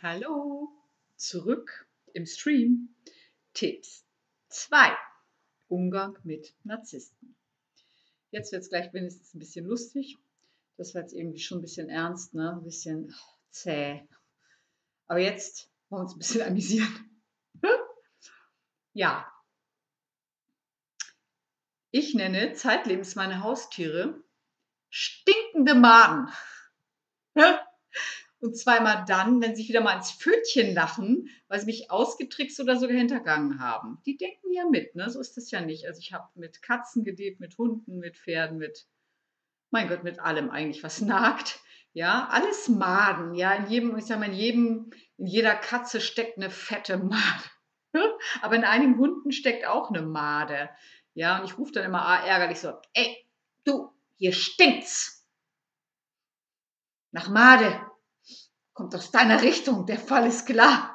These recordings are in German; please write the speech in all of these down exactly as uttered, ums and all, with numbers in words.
Hallo, zurück im Stream. Tipps zwei. Umgang mit Narzissten. Jetzt wird es gleich wenigstens ein bisschen lustig. Das war jetzt irgendwie schon ein bisschen ernst, ne? Ein bisschen zäh. Aber jetzt wollen wir uns ein bisschen amüsieren. Ja, ich nenne zeitlebens meine Haustiere stinkende Maden. Und zwar immer dann, wenn sie wieder mal ins Pfötchen lachen, weil sie mich ausgetrickst oder sogar hintergangen haben. Die denken ja mit, ne? So ist das ja nicht. Also ich habe mit Katzen gelebt, mit Hunden, mit Pferden, mit, mein Gott, mit allem eigentlich, was nagt. Ja, alles Maden. Ja, in jedem, ich sag mal, in jedem, in jeder Katze steckt eine fette Made. Aber in einigen Hunden steckt auch eine Made. Ja, und ich rufe dann immer ärgerlich so: Ey, du, hier stinkt's nach Made. Kommt aus deiner Richtung, der Fall ist klar.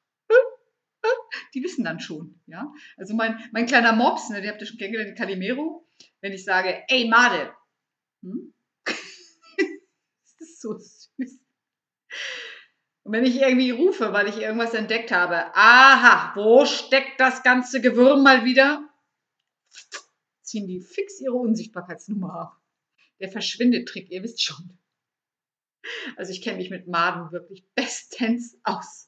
Die wissen dann schon, ja. Also mein, mein kleiner Mops, ne, den habt ihr schon kennengelernt, den Calimero, wenn ich sage, ey Made, hm? Das ist so süß. Und wenn ich irgendwie rufe, weil ich irgendwas entdeckt habe, aha, wo steckt das ganze Gewürm mal wieder? Ziehen die fix ihre Unsichtbarkeitsnummer ab. Der Verschwindetrick, ihr wisst schon. Also ich kenne mich mit Maden wirklich bestens aus.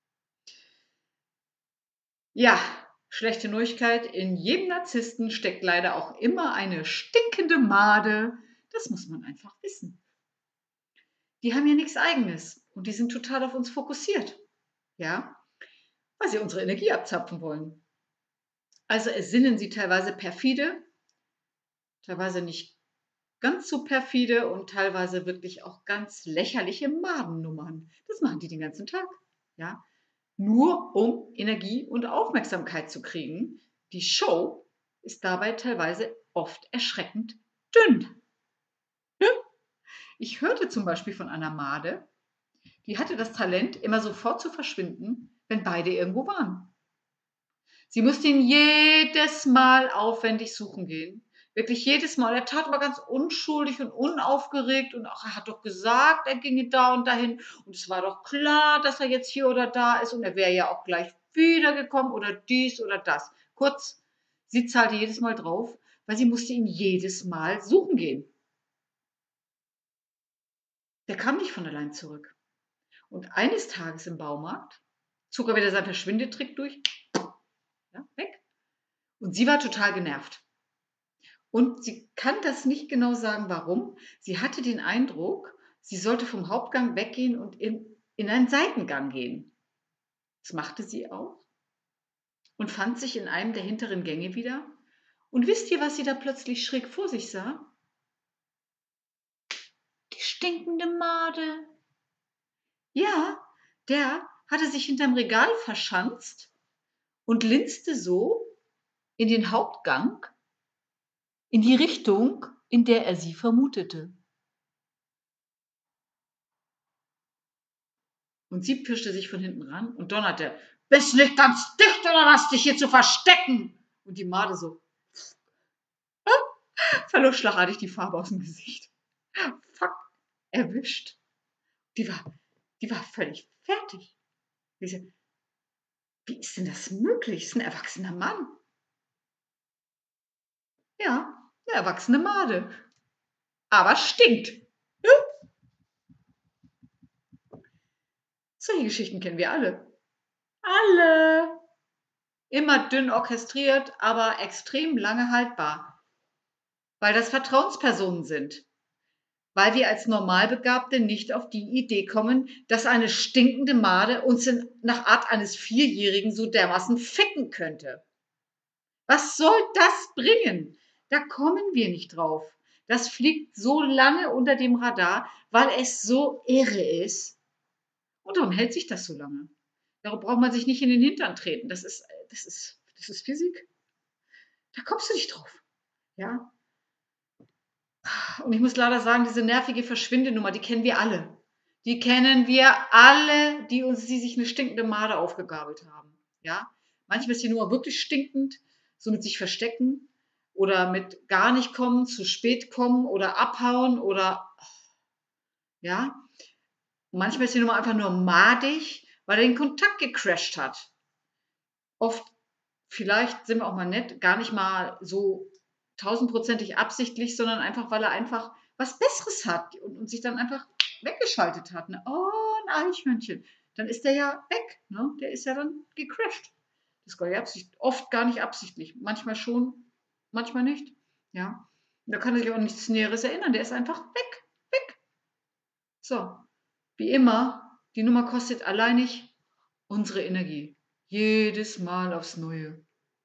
Ja, schlechte Neuigkeit, in jedem Narzissten steckt leider auch immer eine stinkende Made. Das muss man einfach wissen. Die haben ja nichts Eigenes und die sind total auf uns fokussiert, ja, weil sie unsere Energie abzapfen wollen. Also ersinnen sie teilweise perfide, teilweise nicht ganz so perfide und teilweise wirklich auch ganz lächerliche Madennummern. Das machen die den ganzen Tag, ja, nur um Energie und Aufmerksamkeit zu kriegen. Die Show ist dabei teilweise oft erschreckend dünn. Ich hörte zum Beispiel von einer Made, die hatte das Talent, immer sofort zu verschwinden, wenn beide irgendwo waren. Sie musste ihn jedes Mal aufwendig suchen gehen. Wirklich jedes Mal. Er tat aber ganz unschuldig und unaufgeregt und auch, er hat doch gesagt, er ginge da und dahin. Und es war doch klar, dass er jetzt hier oder da ist und er wäre ja auch gleich wiedergekommen oder dies oder das. Kurz, sie zahlte jedes Mal drauf, weil sie musste ihn jedes Mal suchen gehen. Der kam nicht von allein zurück. Und eines Tages im Baumarkt zog er wieder seinen Verschwindetrick durch, ja, weg. Und sie war total genervt. Und sie kann das nicht genau sagen, warum. Sie hatte den Eindruck, sie sollte vom Hauptgang weggehen und in, in einen Seitengang gehen. Das machte sie auch und fand sich in einem der hinteren Gänge wieder. Und wisst ihr, was sie da plötzlich schräg vor sich sah? Die stinkende Made. Ja, der hatte sich hinterm Regal verschanzt und linste so in den Hauptgang, in die Richtung, in der er sie vermutete. Und sie pirschte sich von hinten ran und donnerte: Bist nicht ganz dicht oder was, dich hier zu verstecken? Und die Made so verlor schlagartig die Farbe aus dem Gesicht. Fuck, erwischt. Die war, die war völlig fertig. Ich so, wie ist denn das möglich? Das ist ein erwachsener Mann. Ja, eine erwachsene Made. Aber stinkt. Solche Geschichten kennen wir alle. Alle. Immer dünn orchestriert, aber extrem lange haltbar. Weil das Vertrauenspersonen sind. Weil wir als Normalbegabte nicht auf die Idee kommen, dass eine stinkende Made uns in, nach Art eines Vierjährigen so dermaßen ficken könnte. Was soll das bringen? Da kommen wir nicht drauf. Das fliegt so lange unter dem Radar, weil es so irre ist. Und darum hält sich das so lange. Darum braucht man sich nicht in den Hintern treten. Das ist, das ist, das ist Physik. Da kommst du nicht drauf. Ja? Und ich muss leider sagen, diese nervige Verschwindenummer, die kennen wir alle. Die kennen wir alle, die uns, die sich eine stinkende Made aufgegabelt haben. Ja? Manchmal ist die Nummer wirklich stinkend, so mit sich verstecken oder mit gar nicht kommen, zu spät kommen oder abhauen oder, ja. Manchmal ist die Nummer einfach nur madig, weil er den Kontakt gecrasht hat. Oft, vielleicht sind wir auch mal nett, gar nicht mal so tausendprozentig absichtlich, sondern einfach, weil er einfach was Besseres hat und, und sich dann einfach weggeschaltet hat. Ne? Oh, ein Eichhörnchen. Dann ist der ja weg. Ne? Der ist ja dann gecrashed. Das ist gar nicht Absicht. Oft gar nicht absichtlich. Manchmal schon, manchmal nicht. Ja. Und da kann er sich auch an nichts Näheres erinnern. Der ist einfach weg. Weg. So. Wie immer, die Nummer kostet alleinig unsere Energie. Jedes Mal aufs Neue.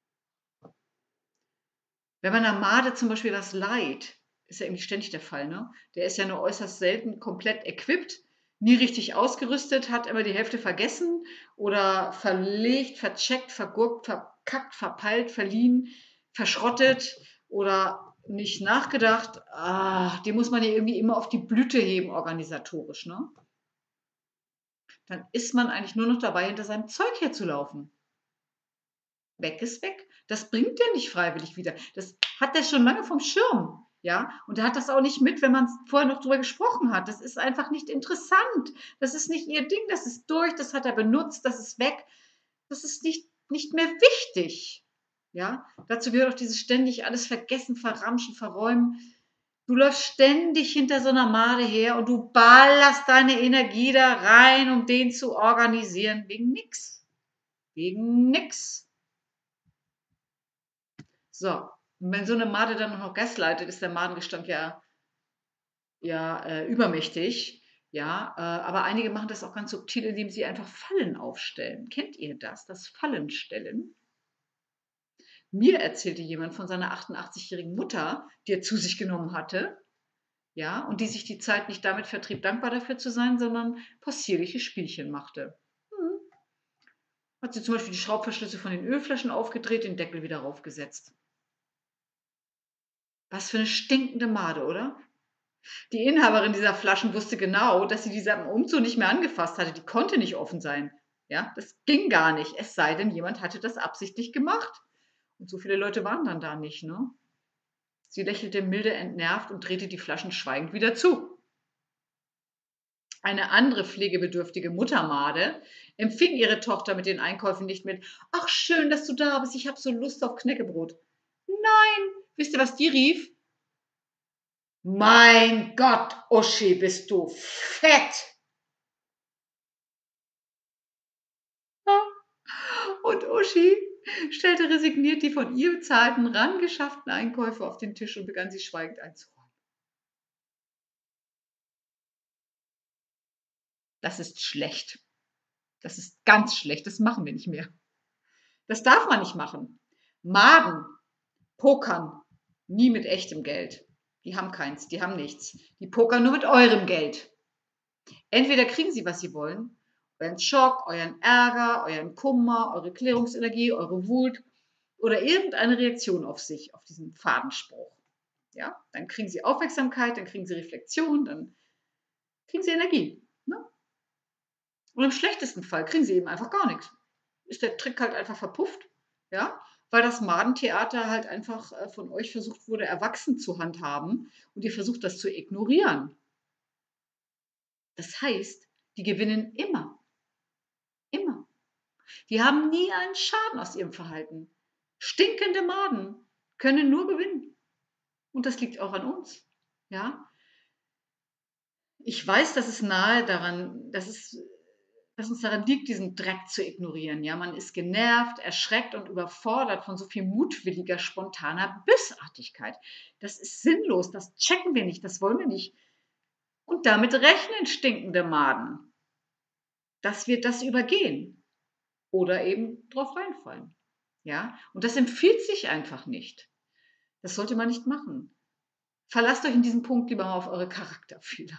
Wenn man einer Made zum Beispiel was leiht, ist ja irgendwie ständig der Fall, ne? Der ist ja nur äußerst selten komplett equipped, nie richtig ausgerüstet, hat immer die Hälfte vergessen oder verlegt, vercheckt, vergurkt, verkackt, verpeilt, verliehen, verschrottet oder nicht nachgedacht. Ah, die muss man ja irgendwie immer auf die Blüte heben, organisatorisch, ne? Dann ist man eigentlich nur noch dabei, hinter seinem Zeug herzulaufen. Weg ist weg. Das bringt der nicht freiwillig wieder. Das hat der schon lange vom Schirm. Ja, und er hat das auch nicht mit, wenn man vorher noch drüber gesprochen hat. Das ist einfach nicht interessant. Das ist nicht ihr Ding. Das ist durch. Das hat er benutzt. Das ist weg. Das ist nicht, nicht mehr wichtig. Ja, dazu gehört auch dieses ständig alles vergessen, verramschen, verräumen. Du läufst ständig hinter so einer Made her und du ballerst deine Energie da rein, um den zu organisieren. Wegen nix. Wegen nix. So, und wenn so eine Made dann noch gaslightet, ist der Madengestank ja, ja äh, übermächtig. Ja, äh, aber einige machen das auch ganz subtil, indem sie einfach Fallen aufstellen. Kennt ihr das? Das Fallenstellen? Mir erzählte jemand von seiner achtundachtzigjährigen Mutter, die er zu sich genommen hatte, ja, und die sich die Zeit nicht damit vertrieb, dankbar dafür zu sein, sondern possierliche Spielchen machte. Hm. Hat sie zum Beispiel die Schraubverschlüsse von den Ölflaschen aufgedreht, den Deckel wieder raufgesetzt. Was für eine stinkende Made, oder? Die Inhaberin dieser Flaschen wusste genau, dass sie diese am Umzug nicht mehr angefasst hatte. Die konnte nicht offen sein. Ja, das ging gar nicht. Es sei denn, jemand hatte das absichtlich gemacht. Und so viele Leute waren dann da nicht, ne? Sie lächelte milde entnervt und drehte die Flaschen schweigend wieder zu. Eine andere pflegebedürftige Muttermade empfing ihre Tochter mit den Einkäufen nicht mit: Ach, schön, dass du da bist. Ich habe so Lust auf Knäckebrot. Nein, wisst ihr, was die rief? Mein Gott, Uschi, bist du fett! Und Uschi stellte resigniert die von ihr bezahlten, rangeschafften Einkäufe auf den Tisch und begann sie schweigend einzuräumen. Das ist schlecht. Das ist ganz schlecht. Das machen wir nicht mehr. Das darf man nicht machen. Maden pokern nie mit echtem Geld. Die haben keins, die haben nichts. Die pokern nur mit eurem Geld. Entweder kriegen sie, was sie wollen, euren Schock, euren Ärger, euren Kummer, eure Klärungsenergie, eure Wut oder irgendeine Reaktion auf sich, auf diesen Fadenspruch. Ja, dann kriegen sie Aufmerksamkeit, dann kriegen sie Reflexion, dann kriegen sie Energie. Ne? Und im schlechtesten Fall kriegen sie eben einfach gar nichts. Ist der Trick halt einfach verpufft, ja, weil das Madentheater halt einfach äh, von euch versucht wurde, erwachsen zu handhaben und ihr versucht das zu ignorieren. Das heißt, die gewinnen immer, immer. Die haben nie einen Schaden aus ihrem Verhalten. Stinkende Maden können nur gewinnen. Und das liegt auch an uns. Ja, ich weiß, dass es nahe daran, dass es, dass uns daran liegt, diesen Dreck zu ignorieren. Ja, man ist genervt, erschreckt und überfordert von so viel mutwilliger, spontaner Bösartigkeit. Das ist sinnlos, das checken wir nicht, das wollen wir nicht. Und damit rechnen stinkende Maden, dass wir das übergehen oder eben drauf reinfallen. Ja, und das empfiehlt sich einfach nicht. Das sollte man nicht machen. Verlasst euch in diesem Punkt lieber mal auf eure Charakterfehler.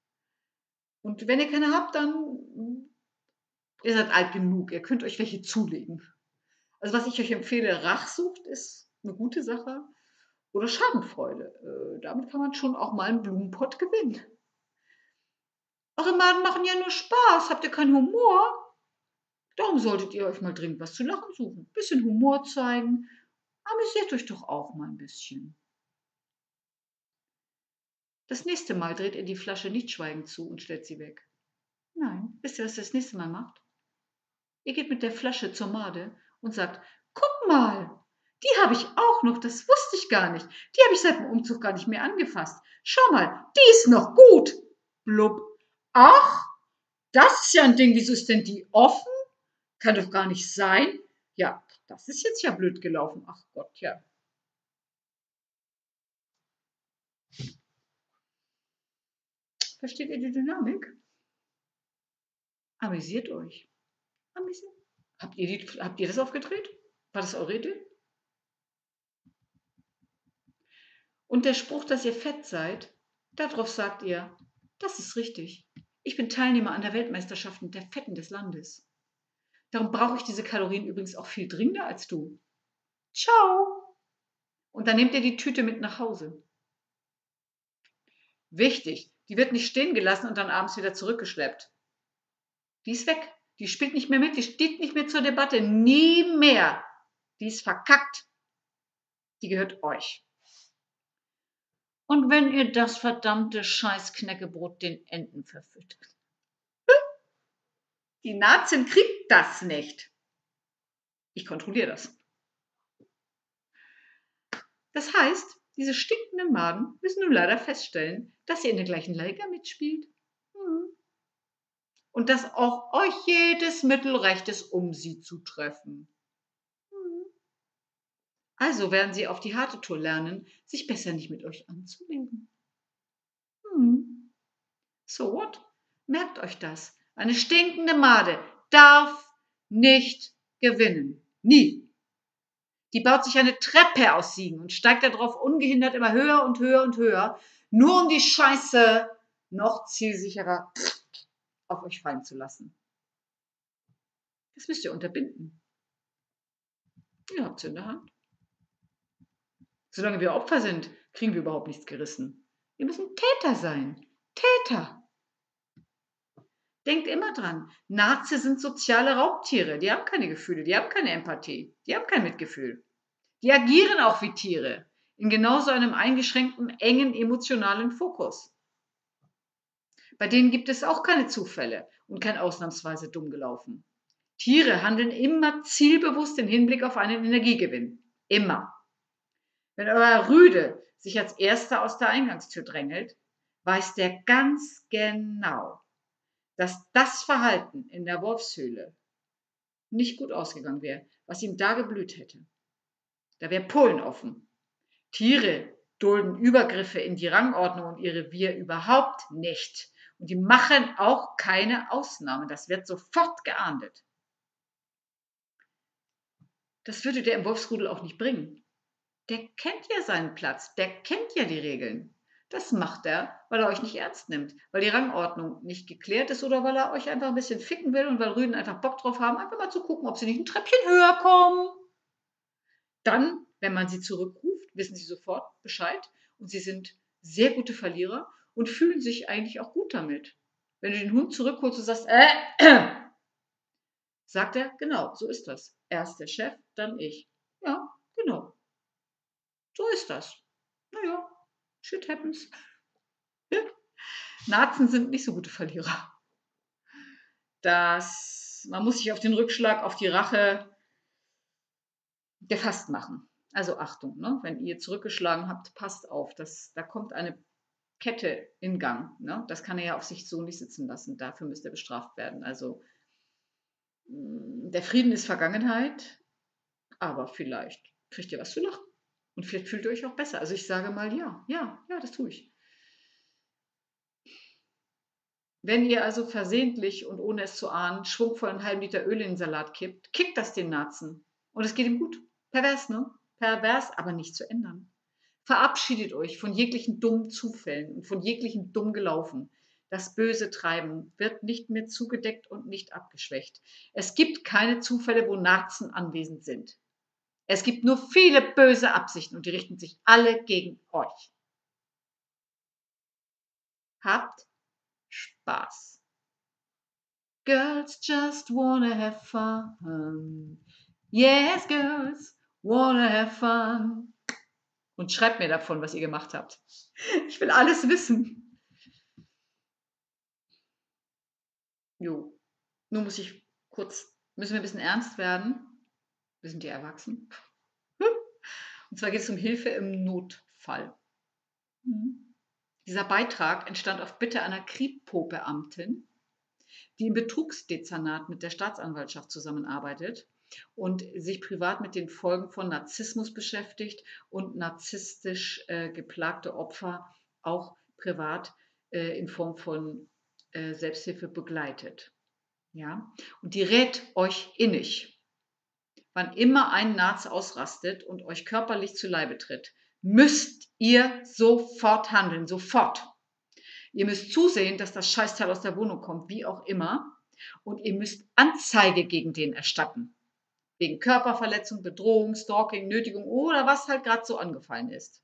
Und wenn ihr keine habt, dann ihr seid alt genug, ihr könnt euch welche zulegen. Also was ich euch empfehle, Rachsucht ist eine gute Sache oder Schadenfreude. Äh, damit kann man schon auch mal einen Blumenpott gewinnen. Eure Maden machen ja nur Spaß. Habt ihr keinen Humor? Darum solltet ihr euch mal dringend was zu lachen suchen. Ein bisschen Humor zeigen. Amüsiert euch doch auch mal ein bisschen. Das nächste Mal dreht ihr die Flasche nicht schweigend zu und stellt sie weg. Nein. Wisst ihr, was ihr das nächste Mal macht? Ihr geht mit der Flasche zur Made und sagt: „Guck mal, die habe ich auch noch, das wusste ich gar nicht. Die habe ich seit dem Umzug gar nicht mehr angefasst. Schau mal, die ist noch gut." Blub. „Ach, das ist ja ein Ding, wieso ist denn die offen? Kann doch gar nicht sein. Ja, das ist jetzt ja blöd gelaufen. Ach Gott, ja." Versteht ihr die Dynamik? Amüsiert euch. Amüsiert. Habt ihr, die, habt ihr das aufgedreht? War das eure Idee? Und der Spruch, dass ihr fett seid, darauf sagt ihr: „Das ist richtig. Ich bin Teilnehmer an der Weltmeisterschaften der Fetten des Landes. Darum brauche ich diese Kalorien übrigens auch viel dringender als du. Ciao." Und dann nehmt ihr die Tüte mit nach Hause. Wichtig, die wird nicht stehen gelassen und dann abends wieder zurückgeschleppt. Die ist weg. Die spielt nicht mehr mit, die steht nicht mehr zur Debatte. Nie mehr. Die ist verkackt. Die gehört euch. Und wenn ihr das verdammte Scheiß-Knäckebrot den Enten verfüttert. Die Nazin kriegt das nicht. Ich kontrolliere das. Das heißt, diese stinkenden Maden müssen nun leider feststellen, dass ihr in der gleichen Liga mitspielt. Hm. Und dass auch euch jedes Mittel recht ist, um sie zu treffen. Hm. Also werden sie auf die harte Tour lernen, sich besser nicht mit euch anzulegen. Hm. So what? Merkt euch das. Eine stinkende Made darf nicht gewinnen. Nie. Die baut sich eine Treppe aus Siegen und steigt darauf ungehindert immer höher und höher und höher, nur um die Scheiße noch zielsicherer auf euch fallen zu lassen. Das müsst ihr unterbinden. Ihr habt es in der Hand. Solange wir Opfer sind, kriegen wir überhaupt nichts gerissen. Wir müssen Täter sein. Täter. Denkt immer dran, Nazis sind soziale Raubtiere. Die haben keine Gefühle, die haben keine Empathie, die haben kein Mitgefühl. Die agieren auch wie Tiere, in genauso einem eingeschränkten, engen emotionalen Fokus. Bei denen gibt es auch keine Zufälle und kein ausnahmsweise dumm gelaufen. Tiere handeln immer zielbewusst im Hinblick auf einen Energiegewinn. Immer. Wenn euer Rüde sich als erster aus der Eingangstür drängelt, weiß der ganz genau, dass das Verhalten in der Wolfshöhle nicht gut ausgegangen wäre, was ihm da geblüht hätte. Da wäre Polen offen. Tiere dulden Übergriffe in die Rangordnung und ihr Revier überhaupt nicht. Und die machen auch keine Ausnahmen. Das wird sofort geahndet. Das würde der im Wolfsrudel auch nicht bringen. Der kennt ja seinen Platz, der kennt ja die Regeln. Das macht er, weil er euch nicht ernst nimmt, weil die Rangordnung nicht geklärt ist oder weil er euch einfach ein bisschen ficken will und weil Rüden einfach Bock drauf haben, einfach mal zu gucken, ob sie nicht ein Treppchen höher kommen. Dann, wenn man sie zurückruft, wissen sie sofort Bescheid und sie sind sehr gute Verlierer und fühlen sich eigentlich auch gut damit. Wenn du den Hund zurückholst und sagst, äh, sagt er, genau, so ist das. Erst der Chef, dann ich. Ja, genau. So ist das. Naja, shit happens. Nazen sind nicht so gute Verlierer. Das, man muss sich auf den Rückschlag, auf die Rache gefasst machen. Also Achtung, ne? Wenn ihr zurückgeschlagen habt, passt auf. Das, da kommt eine Kette in Gang. Ne? Das kann er ja auf sich so nicht sitzen lassen. Dafür müsst ihr bestraft werden. Also der Frieden ist Vergangenheit, aber vielleicht kriegt ihr was zu lachen. Und vielleicht fühlt ihr euch auch besser. Also ich sage mal ja, ja, ja, das tue ich. Wenn ihr also versehentlich und ohne es zu ahnen schwungvoll einen halben Liter Öl in den Salat kippt, kickt das den Nazen. Und es geht ihm gut. Pervers, ne? Pervers, aber nicht zu ändern. Verabschiedet euch von jeglichen dummen Zufällen und von jeglichen dumm gelaufen. Das böse Treiben wird nicht mehr zugedeckt und nicht abgeschwächt. Es gibt keine Zufälle, wo Narzen anwesend sind. Es gibt nur viele böse Absichten und die richten sich alle gegen euch. Habt Spaß. Girls just wanna have fun. Yes, girls wanna have fun. Und schreibt mir davon, was ihr gemacht habt. Ich will alles wissen. Jo. Nun muss ich kurz, müssen wir ein bisschen ernst werden. Wir sind ja erwachsen. Und zwar geht es um Hilfe im Notfall. Mhm. Dieser Beitrag entstand auf Bitte einer Kripo-Beamtin, die im Betrugsdezernat mit der Staatsanwaltschaft zusammenarbeitet und sich privat mit den Folgen von Narzissmus beschäftigt und narzisstisch äh, geplagte Opfer auch privat äh, in Form von äh, Selbsthilfe begleitet. Ja? Und die rät euch innig, wann immer ein Narz ausrastet und euch körperlich zu Leibe tritt, müsst ihr sofort handeln, sofort. Ihr müsst zusehen, dass das Scheißteil aus der Wohnung kommt, wie auch immer. Und ihr müsst Anzeige gegen den erstatten. Wegen Körperverletzung, Bedrohung, Stalking, Nötigung oder was halt gerade so angefallen ist.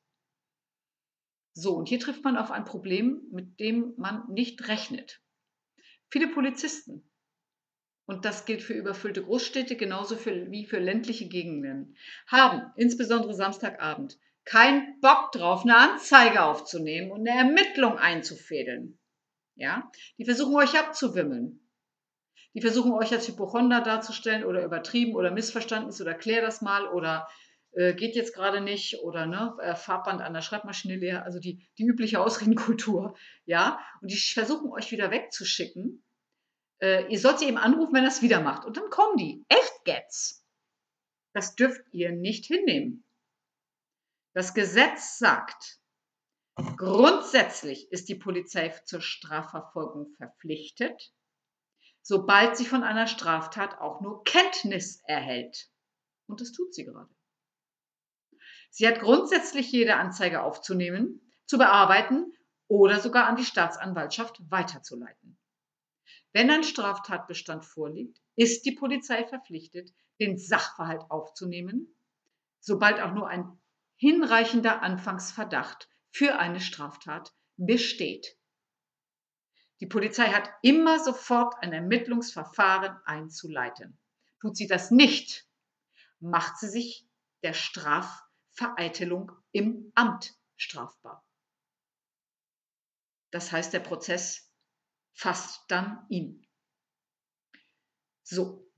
So, und hier trifft man auf ein Problem, mit dem man nicht rechnet. Viele Polizisten, und das gilt für überfüllte Großstädte genauso für, wie für ländliche Gegenden, haben insbesondere Samstagabend keinen Bock drauf, eine Anzeige aufzunehmen und eine Ermittlung einzufädeln. Ja? Die versuchen euch abzuwimmeln. Die versuchen euch als Hypochonder darzustellen oder übertrieben oder missverstanden ist oder klär das mal oder äh, geht jetzt gerade nicht oder ne, äh, Farbband an der Schreibmaschine leer, also die, die übliche Ausredenkultur. Ja? Und die versuchen euch wieder wegzuschicken. Äh, ihr sollt sie eben anrufen, wenn er es wieder macht. Und dann kommen die. Echt jetzt? Das dürft ihr nicht hinnehmen. Das Gesetz sagt, grundsätzlich ist die Polizei zur Strafverfolgung verpflichtet, sobald sie von einer Straftat auch nur Kenntnis erhält. Und das tut sie gerade. Sie hat grundsätzlich jede Anzeige aufzunehmen, zu bearbeiten oder sogar an die Staatsanwaltschaft weiterzuleiten. Wenn ein Straftatbestand vorliegt, ist die Polizei verpflichtet, den Sachverhalt aufzunehmen, sobald auch nur ein hinreichender Anfangsverdacht für eine Straftat besteht. Die Polizei hat immer sofort ein Ermittlungsverfahren einzuleiten. Tut sie das nicht, macht sie sich der Strafvereitelung im Amt strafbar. Das heißt, der Prozess fasst dann ihn. So,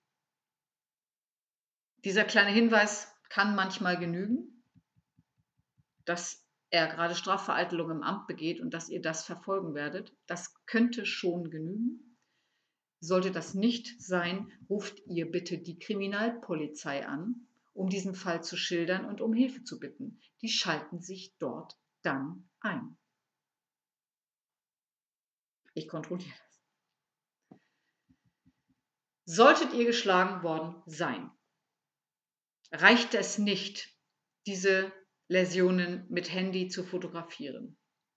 dieser kleine Hinweis kann manchmal genügen, dass er gerade Strafvereitelung im Amt begeht und dass ihr das verfolgen werdet. Das könnte schon genügen. Sollte das nicht sein, ruft ihr bitte die Kriminalpolizei an, um diesen Fall zu schildern und um Hilfe zu bitten. Die schalten sich dort dann ein. Ich kontrolliere das. Solltet ihr geschlagen worden sein, reicht es nicht, diese Läsionen mit Handy zu fotografieren.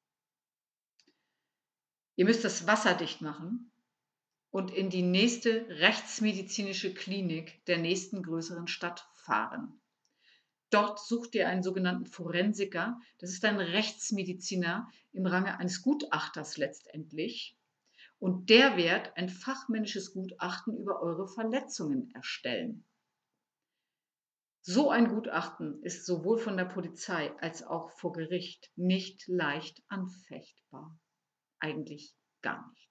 Ihr müsst das wasserdicht machen und in die nächste rechtsmedizinische Klinik der nächsten größeren Stadt fahren. Dort sucht ihr einen sogenannten Forensiker. Das ist ein Rechtsmediziner im Range eines Gutachters letztendlich. Und der wird ein fachmännisches Gutachten über eure Verletzungen erstellen. So ein Gutachten ist sowohl von der Polizei als auch vor Gericht nicht leicht anfechtbar. Eigentlich gar nicht.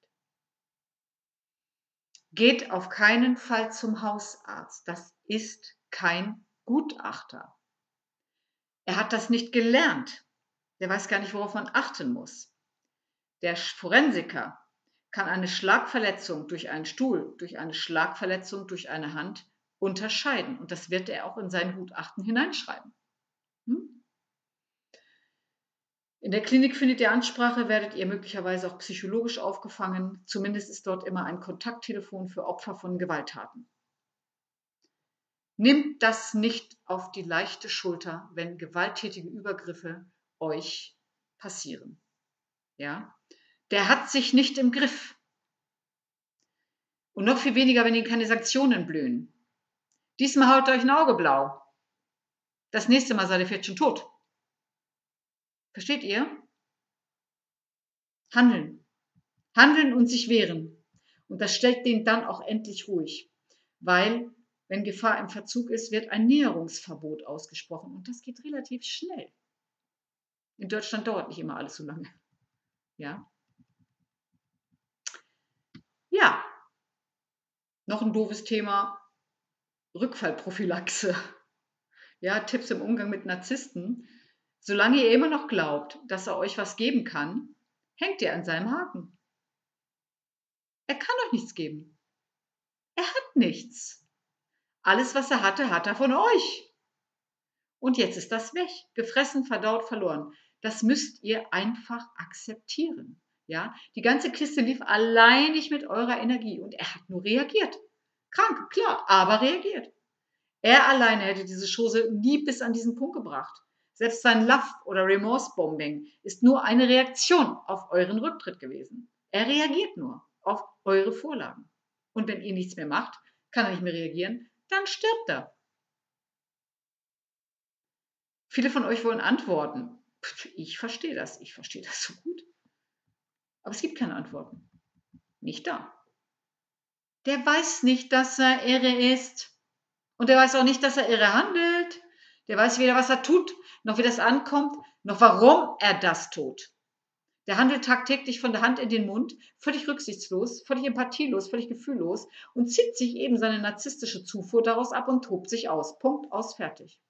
Geht auf keinen Fall zum Hausarzt. Das ist kein Gutachter. Er hat das nicht gelernt. Der weiß gar nicht, worauf man achten muss. Der Forensiker kann eine Schlagverletzung durch einen Stuhl, durch eine Schlagverletzung durch eine Hand unterscheiden. Und das wird er auch in sein Gutachten hineinschreiben. Hm? In der Klinik findet ihr Ansprache, werdet ihr möglicherweise auch psychologisch aufgefangen. Zumindest ist dort immer ein Kontakttelefon für Opfer von Gewalttaten. Nimmt das nicht auf die leichte Schulter, wenn gewalttätige Übergriffe euch passieren. Ja? Der hat sich nicht im Griff. Und noch viel weniger, wenn ihm keine Sanktionen blühen. Diesmal haut euch ein Auge blau. Das nächste Mal seid ihr vielleicht schon tot. Versteht ihr? Handeln. Handeln und sich wehren. Und das stellt den dann auch endlich ruhig. Weil, wenn Gefahr im Verzug ist, wird ein Näherungsverbot ausgesprochen. Und das geht relativ schnell. In Deutschland dauert nicht immer alles so lange. Ja? Ja. Noch ein doofes Thema, Rückfallprophylaxe. Ja, Tipps im Umgang mit Narzissten. Solange ihr immer noch glaubt, dass er euch was geben kann, hängt ihr an seinem Haken. Er kann euch nichts geben. Er hat nichts. Alles, was er hatte, hat er von euch. Und jetzt ist das weg. Gefressen, verdaut, verloren. Das müsst ihr einfach akzeptieren. Ja, die ganze Kiste lief alleinig mit eurer Energie und er hat nur reagiert. Krank, klar, aber reagiert. Er alleine hätte diese Chose nie bis an diesen Punkt gebracht. Selbst sein Love- oder Remorse-Bombing ist nur eine Reaktion auf euren Rücktritt gewesen. Er reagiert nur auf eure Vorlagen. Und wenn ihr nichts mehr macht, kann er nicht mehr reagieren, dann stirbt er. Viele von euch wollen Antworten. Ich verstehe das, ich verstehe das so gut. Aber es gibt keine Antworten. Nicht da. Der weiß nicht, dass er irre ist. Und der weiß auch nicht, dass er irre handelt. Der weiß weder, was er tut, noch wie das ankommt, noch warum er das tut. Der handelt tagtäglich von der Hand in den Mund, völlig rücksichtslos, völlig empathielos, völlig gefühllos und zieht sich eben seine narzisstische Zufuhr daraus ab und tobt sich aus. Punkt, aus, fertig.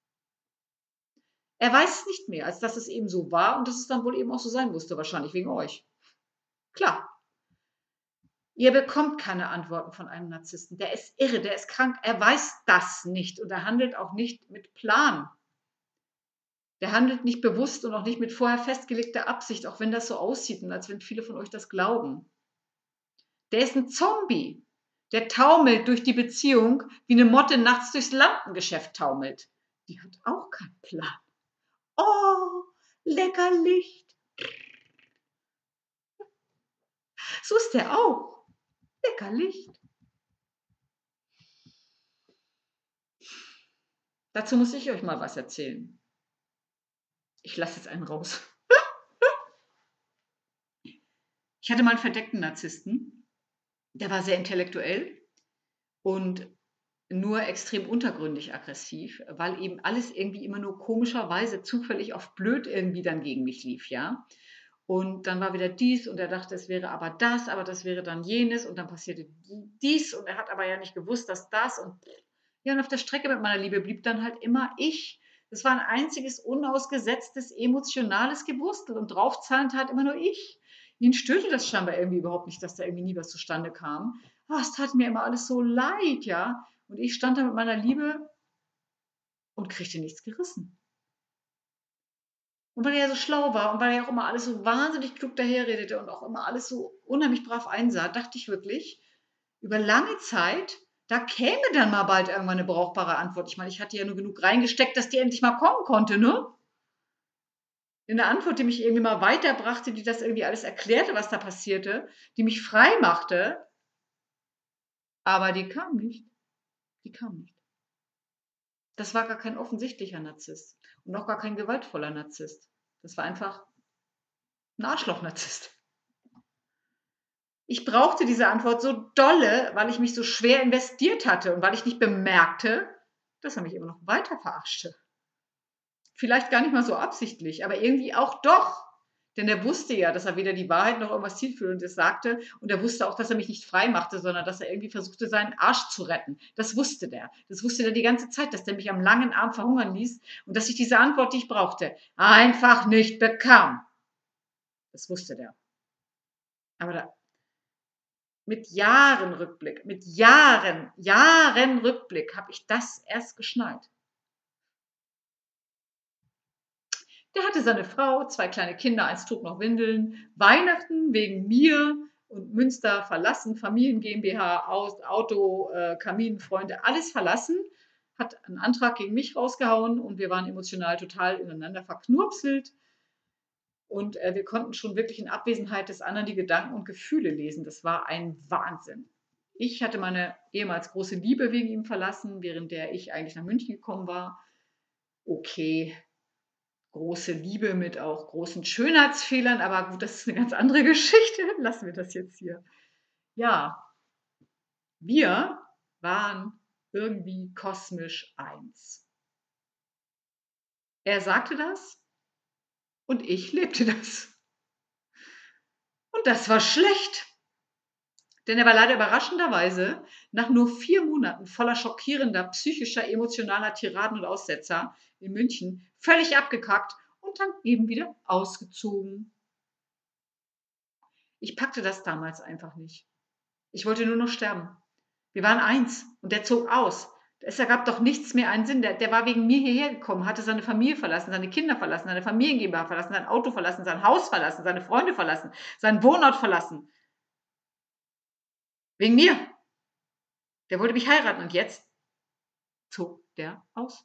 Er weiß nicht mehr, als dass es eben so war und dass es dann wohl eben auch so sein musste, wahrscheinlich wegen euch. Klar. Ihr bekommt keine Antworten von einem Narzissten. Der ist irre, der ist krank, er weiß das nicht und er handelt auch nicht mit Plan. Der handelt nicht bewusst und auch nicht mit vorher festgelegter Absicht, auch wenn das so aussieht und als wenn viele von euch das glauben. Der ist ein Zombie. Der taumelt durch die Beziehung, wie eine Motte nachts durchs Lampengeschäft taumelt. Die hat auch keinen Plan. Oh, lecker Licht. So ist der auch. Lecker Licht. Dazu muss ich euch mal was erzählen. Ich lasse jetzt einen raus. Ich hatte mal einen verdeckten Narzissten. Der war sehr intellektuell und nur extrem untergründig aggressiv, weil eben alles irgendwie immer nur komischerweise zufällig auf blöd irgendwie dann gegen mich lief, ja. Und dann war wieder dies und er dachte, es wäre aber das, aber das wäre dann jenes und dann passierte dies und er hat aber ja nicht gewusst, dass das und ja, und auf der Strecke mit meiner Liebe blieb dann halt immer ich. Das war ein einziges unausgesetztes emotionales Gewurstel und draufzahlen tat immer nur ich. Ihn störte das scheinbar irgendwie überhaupt nicht, dass da irgendwie nie was zustande kam. Ah, es tat mir immer alles so leid, ja. Und ich stand da mit meiner Liebe und kriegte nichts gerissen. Und weil er ja so schlau war und weil er auch immer alles so wahnsinnig klug daherredete und auch immer alles so unheimlich brav einsah, dachte ich wirklich, über lange Zeit, da käme dann mal bald irgendwann eine brauchbare Antwort. Ich meine, ich hatte ja nur genug reingesteckt, dass die endlich mal kommen konnte, ne? In eine Antwort, die mich irgendwie mal weiterbrachte, die das irgendwie alles erklärte, was da passierte, die mich frei machte, aber die kam nicht. Die kam nicht. Das war gar kein offensichtlicher Narzisst und auch gar kein gewaltvoller Narzisst. Das war einfach ein Arschloch-Narzisst. Ich brauchte diese Antwort so dolle, weil ich mich so schwer investiert hatte und weil ich nicht bemerkte, dass er mich immer noch weiter verarschte. Vielleicht gar nicht mal so absichtlich, aber irgendwie auch doch. Denn er wusste ja, dass er weder die Wahrheit noch irgendwas Zielführendes sagte. Und er wusste auch, dass er mich nicht frei machte, sondern dass er irgendwie versuchte, seinen Arsch zu retten. Das wusste der. Das wusste der die ganze Zeit, dass der mich am langen Arm verhungern ließ und dass ich diese Antwort, die ich brauchte, einfach nicht bekam. Das wusste der. Aber da, mit Jahren Rückblick, mit Jahren, Jahren Rückblick habe ich das erst geschnallt. Der hatte seine Frau, zwei kleine Kinder, eins trug noch Windeln, Weihnachten wegen mir und Münster verlassen, Familien GmbH, Auto, äh, Kaminfreunde, alles verlassen, hat einen Antrag gegen mich rausgehauen und wir waren emotional total ineinander verknurpselt. Und äh, wir konnten schon wirklich in Abwesenheit des anderen die Gedanken und Gefühle lesen. Das war ein Wahnsinn. Ich hatte meine ehemals große Liebe wegen ihm verlassen, während der ich eigentlich nach München gekommen war. Okay, große Liebe mit auch großen Schönheitsfehlern, aber gut, das ist eine ganz andere Geschichte. Lassen wir das jetzt hier. Ja, wir waren irgendwie kosmisch eins. Er sagte das und ich lebte das. Und das war schlecht. Denn er war leider überraschenderweise nach nur vier Monaten voller schockierender psychischer, emotionaler Tiraden und Aussetzer in München völlig abgekackt und dann eben wieder ausgezogen. Ich packte das damals einfach nicht. Ich wollte nur noch sterben. Wir waren eins und der zog aus. Es ergab doch nichts mehr einen Sinn. Der, der war wegen mir hierher gekommen, hatte seine Familie verlassen, seine Kinder verlassen, seine Familien GmbH verlassen, sein Auto verlassen, sein Haus verlassen, seine Freunde verlassen, seinen Wohnort verlassen. Wegen mir. Der wollte mich heiraten und jetzt zog der aus.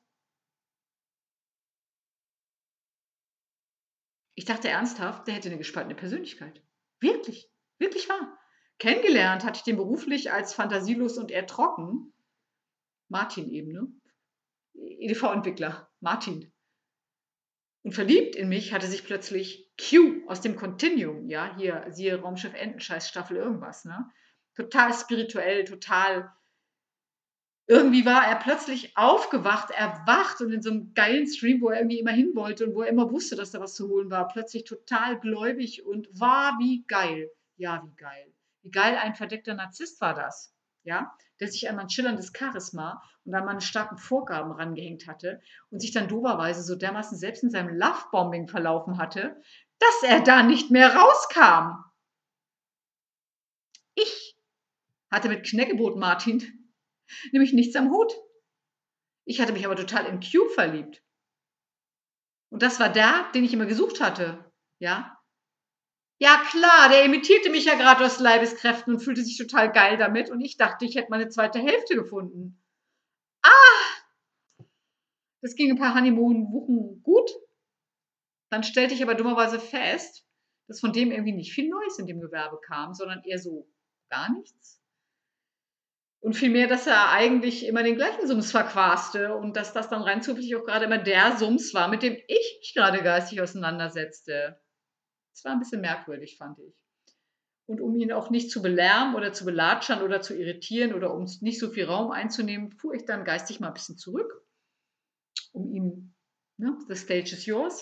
Ich dachte ernsthaft, der hätte eine gespaltene Persönlichkeit. Wirklich, wirklich wahr. Kennengelernt hatte ich den beruflich als fantasielos und eher trocken. Martin eben, ne? E D V-Entwickler, Martin. Und verliebt in mich hatte sich plötzlich Q aus dem Continuum, ja, hier, siehe Raumschiff Entenscheiß, Staffel irgendwas, ne? Total spirituell, total. Irgendwie war er plötzlich aufgewacht, erwacht und in so einem geilen Stream, wo er irgendwie immer hin wollte und wo er immer wusste, dass da was zu holen war, plötzlich total gläubig und war wie geil. Ja, wie geil. Wie geil ein verdeckter Narzisst war das, ja, der sich an mein schillerndes Charisma und an meine starken Vorgaben rangehängt hatte und sich dann doberweise so dermaßen selbst in seinem Lovebombing verlaufen hatte, dass er da nicht mehr rauskam. Ich hatte mit Knäckebrot Martin nämlich nichts am Hut. Ich hatte mich aber total in Q verliebt. Und das war der, den ich immer gesucht hatte. Ja? Ja, klar, der imitierte mich ja gerade aus Leibeskräften und fühlte sich total geil damit. Und ich dachte, ich hätte meine zweite Hälfte gefunden. Ah! Das ging ein paar Honeymoon-Wochen gut. Dann stellte ich aber dummerweise fest, dass von dem irgendwie nicht viel Neues in dem Gewerbe kam, sondern eher so gar nichts. Und vielmehr, dass er eigentlich immer den gleichen Sums verquaste und dass das dann rein zufällig auch gerade immer der Sums war, mit dem ich mich gerade geistig auseinandersetzte. Das war ein bisschen merkwürdig, fand ich. Und um ihn auch nicht zu belärmen oder zu belatschern oder zu irritieren oder um nicht so viel Raum einzunehmen, fuhr ich dann geistig mal ein bisschen zurück, um ihm, ne, the stage is yours.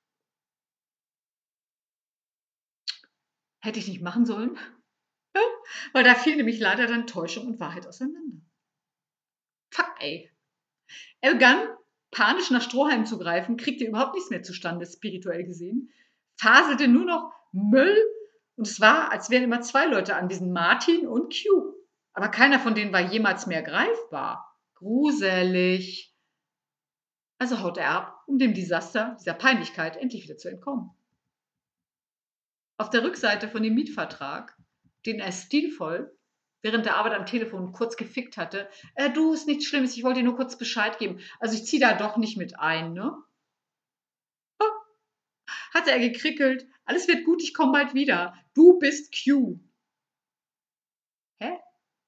Hätte ich nicht machen sollen, weil da fiel nämlich leider dann Täuschung und Wahrheit auseinander. Fuck, ey. Er begann panisch nach Strohhalm zu greifen, kriegte überhaupt nichts mehr zustande, spirituell gesehen, faselte nur noch Müll und es war, als wären immer zwei Leute an diesen Martin und Q. Aber keiner von denen war jemals mehr greifbar. Gruselig. Also haut er ab, um dem Desaster, dieser Peinlichkeit endlich wieder zu entkommen. Auf der Rückseite von dem Mietvertrag, den er stilvoll während der Arbeit am Telefon kurz gefickt hatte. Äh, du, ist nichts Schlimmes, ich wollte dir nur kurz Bescheid geben. Also ich ziehe da doch nicht mit ein, ne? Oh, hatte er gekrickelt. Alles wird gut, ich komme bald wieder. Du bist Q. Hä?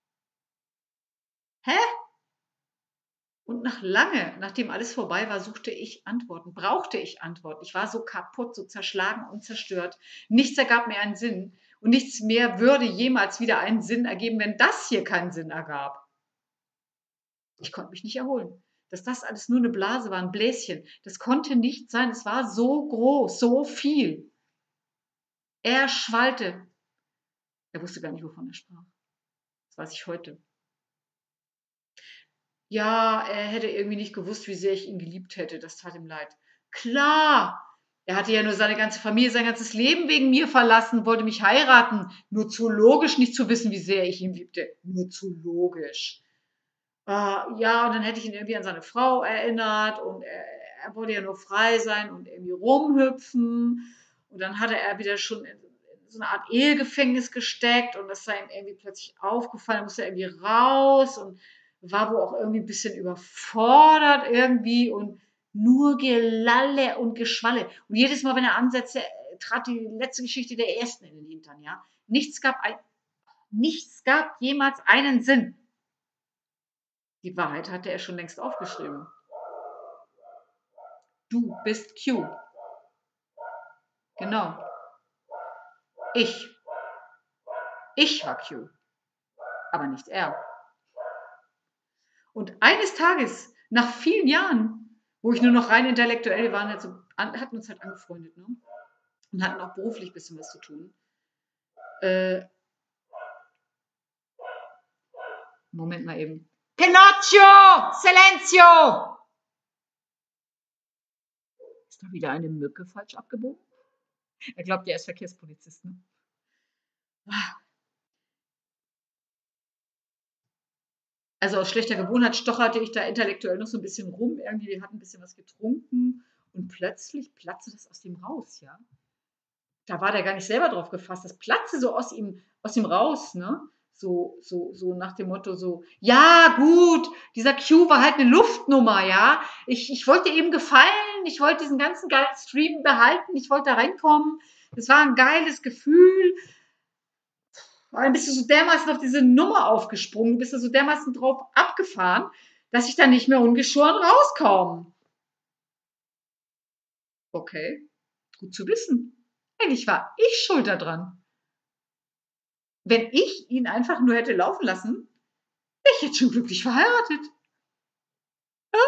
Hä? Und nach lange, nachdem alles vorbei war, suchte ich Antworten, brauchte ich Antworten. Ich war so kaputt, so zerschlagen und zerstört. Nichts ergab mir einen Sinn. Und nichts mehr würde jemals wieder einen Sinn ergeben, wenn das hier keinen Sinn ergab. Ich konnte mich nicht erholen. Dass das alles nur eine Blase war, ein Bläschen, das konnte nicht sein. Es war so groß, so viel. Er schwallte. Er wusste gar nicht, wovon er sprach. Das weiß ich heute. Ja, er hätte irgendwie nicht gewusst, wie sehr ich ihn geliebt hätte. Das tat ihm leid. Klar, er hatte ja nur seine ganze Familie, sein ganzes Leben wegen mir verlassen, wollte mich heiraten. Nur zu logisch, nicht zu wissen, wie sehr ich ihn liebte. Nur zu logisch. Äh, ja, und dann hätte ich ihn irgendwie an seine Frau erinnert und er, er wollte ja nur frei sein und irgendwie rumhüpfen. Und dann hatte er wieder schon in, in so eine Art Ehegefängnis gesteckt und das sei ihm irgendwie plötzlich aufgefallen, musste er irgendwie raus und war wohl auch irgendwie ein bisschen überfordert irgendwie und nur Gelalle und Geschwalle. Und jedes Mal, wenn er ansetzte, trat die letzte Geschichte der ersten in den Hintern, ja. Nichts gab, ein, nichts gab jemals einen Sinn. Die Wahrheit hatte er schon längst aufgeschrieben. Du bist Q. Genau. Ich. Ich war Q. Aber nicht er. Und eines Tages, nach vielen Jahren, wo ich nur noch rein intellektuell, wir waren halt so, hatten uns halt angefreundet, ne? Und hatten auch beruflich ein bisschen was zu tun. Äh, Moment mal eben. Pinocchio! Silenzio! Ist da wieder eine Mücke falsch abgebogen? Er glaubt, er ist Verkehrspolizist, ne? Also aus schlechter Gewohnheit stocherte ich da intellektuell noch so ein bisschen rum. Irgendwie, wir hatten ein bisschen was getrunken und plötzlich platzte das aus dem raus, ja. Da war der gar nicht selber drauf gefasst. Das platzte so aus ihm, aus ihm raus, ne? So, so, so nach dem Motto so, ja, gut, dieser Q war halt eine Luftnummer, ja. Ich, ich wollte ihm gefallen, ich wollte diesen ganzen geilen Stream behalten, ich wollte da reinkommen. Das war ein geiles Gefühl. Aber dann bist du so dermaßen auf diese Nummer aufgesprungen, du bist da so dermaßen drauf abgefahren, dass ich da nicht mehr ungeschoren rauskomme. Okay, gut zu wissen. Eigentlich war ich schuld daran. Wenn ich ihn einfach nur hätte laufen lassen, wäre ich jetzt schon glücklich verheiratet. Ja?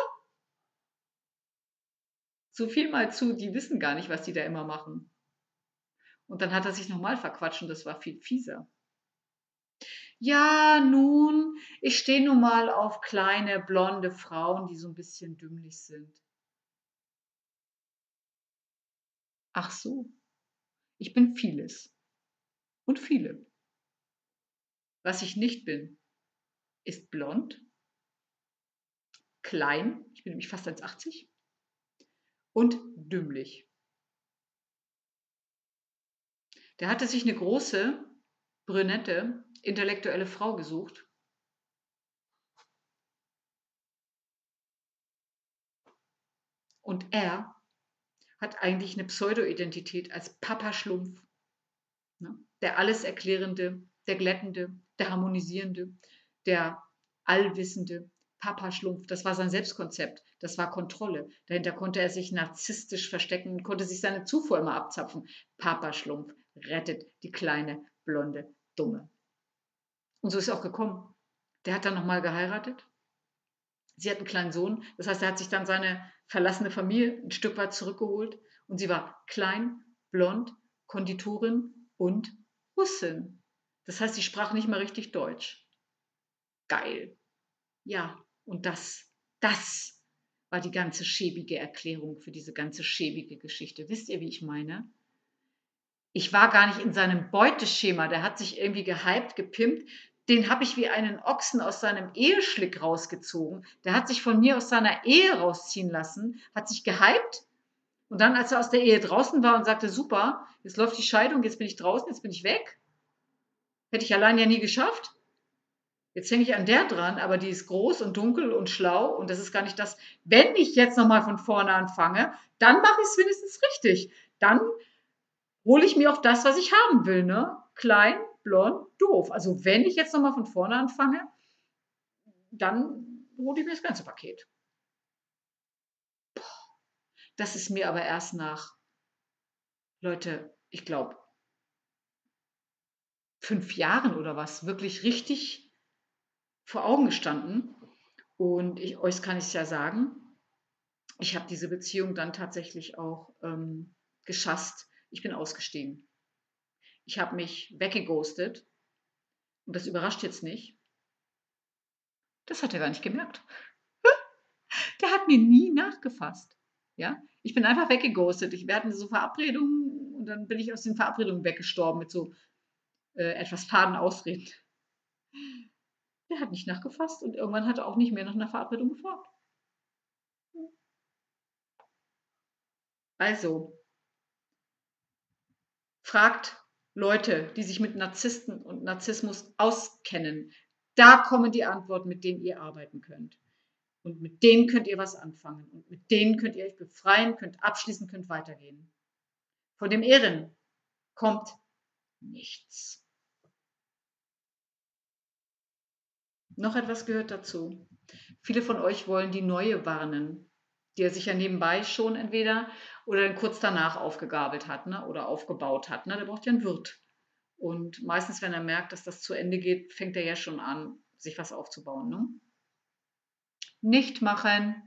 So viel mal zu, die wissen gar nicht, was die da immer machen. Und dann hat er sich nochmal verquatscht und das war viel fieser. Ja, nun, ich stehe nun mal auf kleine, blonde Frauen, die so ein bisschen dümmlich sind. Ach so, ich bin vieles und viele. Was ich nicht bin, ist blond, klein, ich bin nämlich fast eins Komma achtzig, und dümmlich. Der hatte sich eine große, brünette, intellektuelle Frau gesucht. Und er hat eigentlich eine Pseudo-Identität als Papa Schlumpf. Ne? Der alles Erklärende, der Glättende, der Harmonisierende, der Allwissende, Papa Schlumpf. Das war sein Selbstkonzept. Das war Kontrolle. Dahinter konnte er sich narzisstisch verstecken und konnte sich seine Zufuhr immer abzapfen. Papa Schlumpf rettet die kleine, blonde, dumme. Und so ist es auch gekommen. Der hat dann nochmal geheiratet. Sie hat einen kleinen Sohn. Das heißt, er hat sich dann seine verlassene Familie ein Stück weit zurückgeholt. Und sie war klein, blond, Konditorin und Russin. Das heißt, sie sprach nicht mal richtig Deutsch. Geil. Ja, und das, das war die ganze schäbige Erklärung für diese ganze schäbige Geschichte. Wisst ihr, wie ich meine? Ich war gar nicht in seinem Beuteschema. Der hat sich irgendwie gehypt, gepimpt. Den habe ich wie einen Ochsen aus seinem Eheschlick rausgezogen. Der hat sich von mir aus seiner Ehe rausziehen lassen, hat sich gehypt. Und dann, als er aus der Ehe draußen war und sagte, super, jetzt läuft die Scheidung, jetzt bin ich draußen, jetzt bin ich weg. Hätte ich allein ja nie geschafft. Jetzt hänge ich an der dran, aber die ist groß und dunkel und schlau und das ist gar nicht das. Wenn ich jetzt nochmal von vorne anfange, dann mache ich es wenigstens richtig. Dann hole ich mir auch das, was ich haben will, ne? Klein, blond, doof. Also wenn ich jetzt nochmal von vorne anfange, dann hole ich mir das ganze Paket. Das ist mir aber erst nach, Leute, ich glaube, fünf Jahren oder was, wirklich richtig vor Augen gestanden. Und ich, euch kann ich es ja sagen, ich habe diese Beziehung dann tatsächlich auch ähm, geschasst. Ich bin ausgestiegen. Ich habe mich weggeghostet. Und das überrascht jetzt nicht. Das hat er gar nicht gemerkt. Der hat mir nie nachgefasst. Ja, ich bin einfach weggeghostet. Ich, wir hatten so Verabredungen und dann bin ich aus den Verabredungen weggestorben mit so äh, etwas faden Ausreden. Der hat nicht nachgefasst und irgendwann hat er auch nicht mehr nach einer Verabredung gefragt. Also, fragt Leute, die sich mit Narzissten und Narzissmus auskennen. Da kommen die Antworten, mit denen ihr arbeiten könnt. Und mit denen könnt ihr was anfangen. Und mit denen könnt ihr euch befreien, könnt abschließen, könnt weitergehen. Von dem Ehren kommt nichts. Noch etwas gehört dazu. Viele von euch wollen die neue warnen, die er sich ja nebenbei schon entweder oder dann kurz danach aufgegabelt hat, ne, oder aufgebaut hat. Ne? Der braucht ja einen Wirt. Und meistens, wenn er merkt, dass das zu Ende geht, fängt er ja schon an, sich was aufzubauen. Ne? Nicht machen.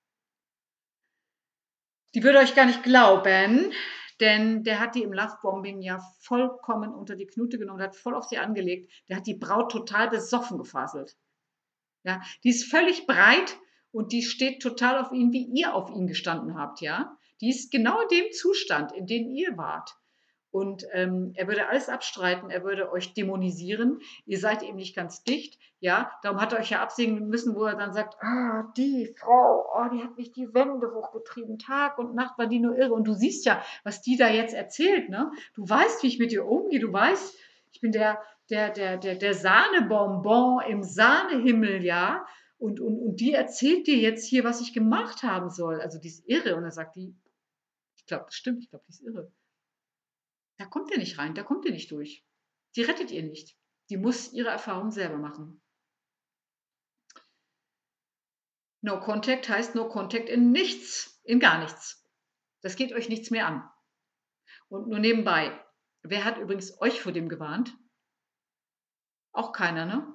Die würde euch gar nicht glauben, denn der hat die im Lovebombing ja vollkommen unter die Knute genommen, der hat voll auf sie angelegt. Der hat die Braut total besoffen gefaselt. Ja, die ist völlig breit und die steht total auf ihn, wie ihr auf ihn gestanden habt, ja. Die ist genau in dem Zustand, in dem ihr wart. Und ähm, er würde alles abstreiten, er würde euch dämonisieren. Ihr seid eben nicht ganz dicht, ja. Darum hat er euch ja absägen müssen, wo er dann sagt, ah, die Frau, oh, die hat mich die Wände hochgetrieben, Tag und Nacht war die nur irre. Und du siehst ja, was die da jetzt erzählt, ne? Du weißt, wie ich mit dir umgehe, du weißt, ich bin der, der, der, der, der Sahnebonbon im Sahnehimmel, ja. Und, und, und die erzählt dir jetzt hier, was ich gemacht haben soll. Also die ist irre. Und dann sagt die, ich glaube, das stimmt, ich glaube, die ist irre. Da kommt ihr nicht rein, da kommt ihr nicht durch. Die rettet ihr nicht. Die muss ihre Erfahrung selber machen. No Contact heißt No Contact in nichts, in gar nichts. Das geht euch nichts mehr an. Und nur nebenbei, wer hat übrigens euch vor dem gewarnt? Auch keiner, ne?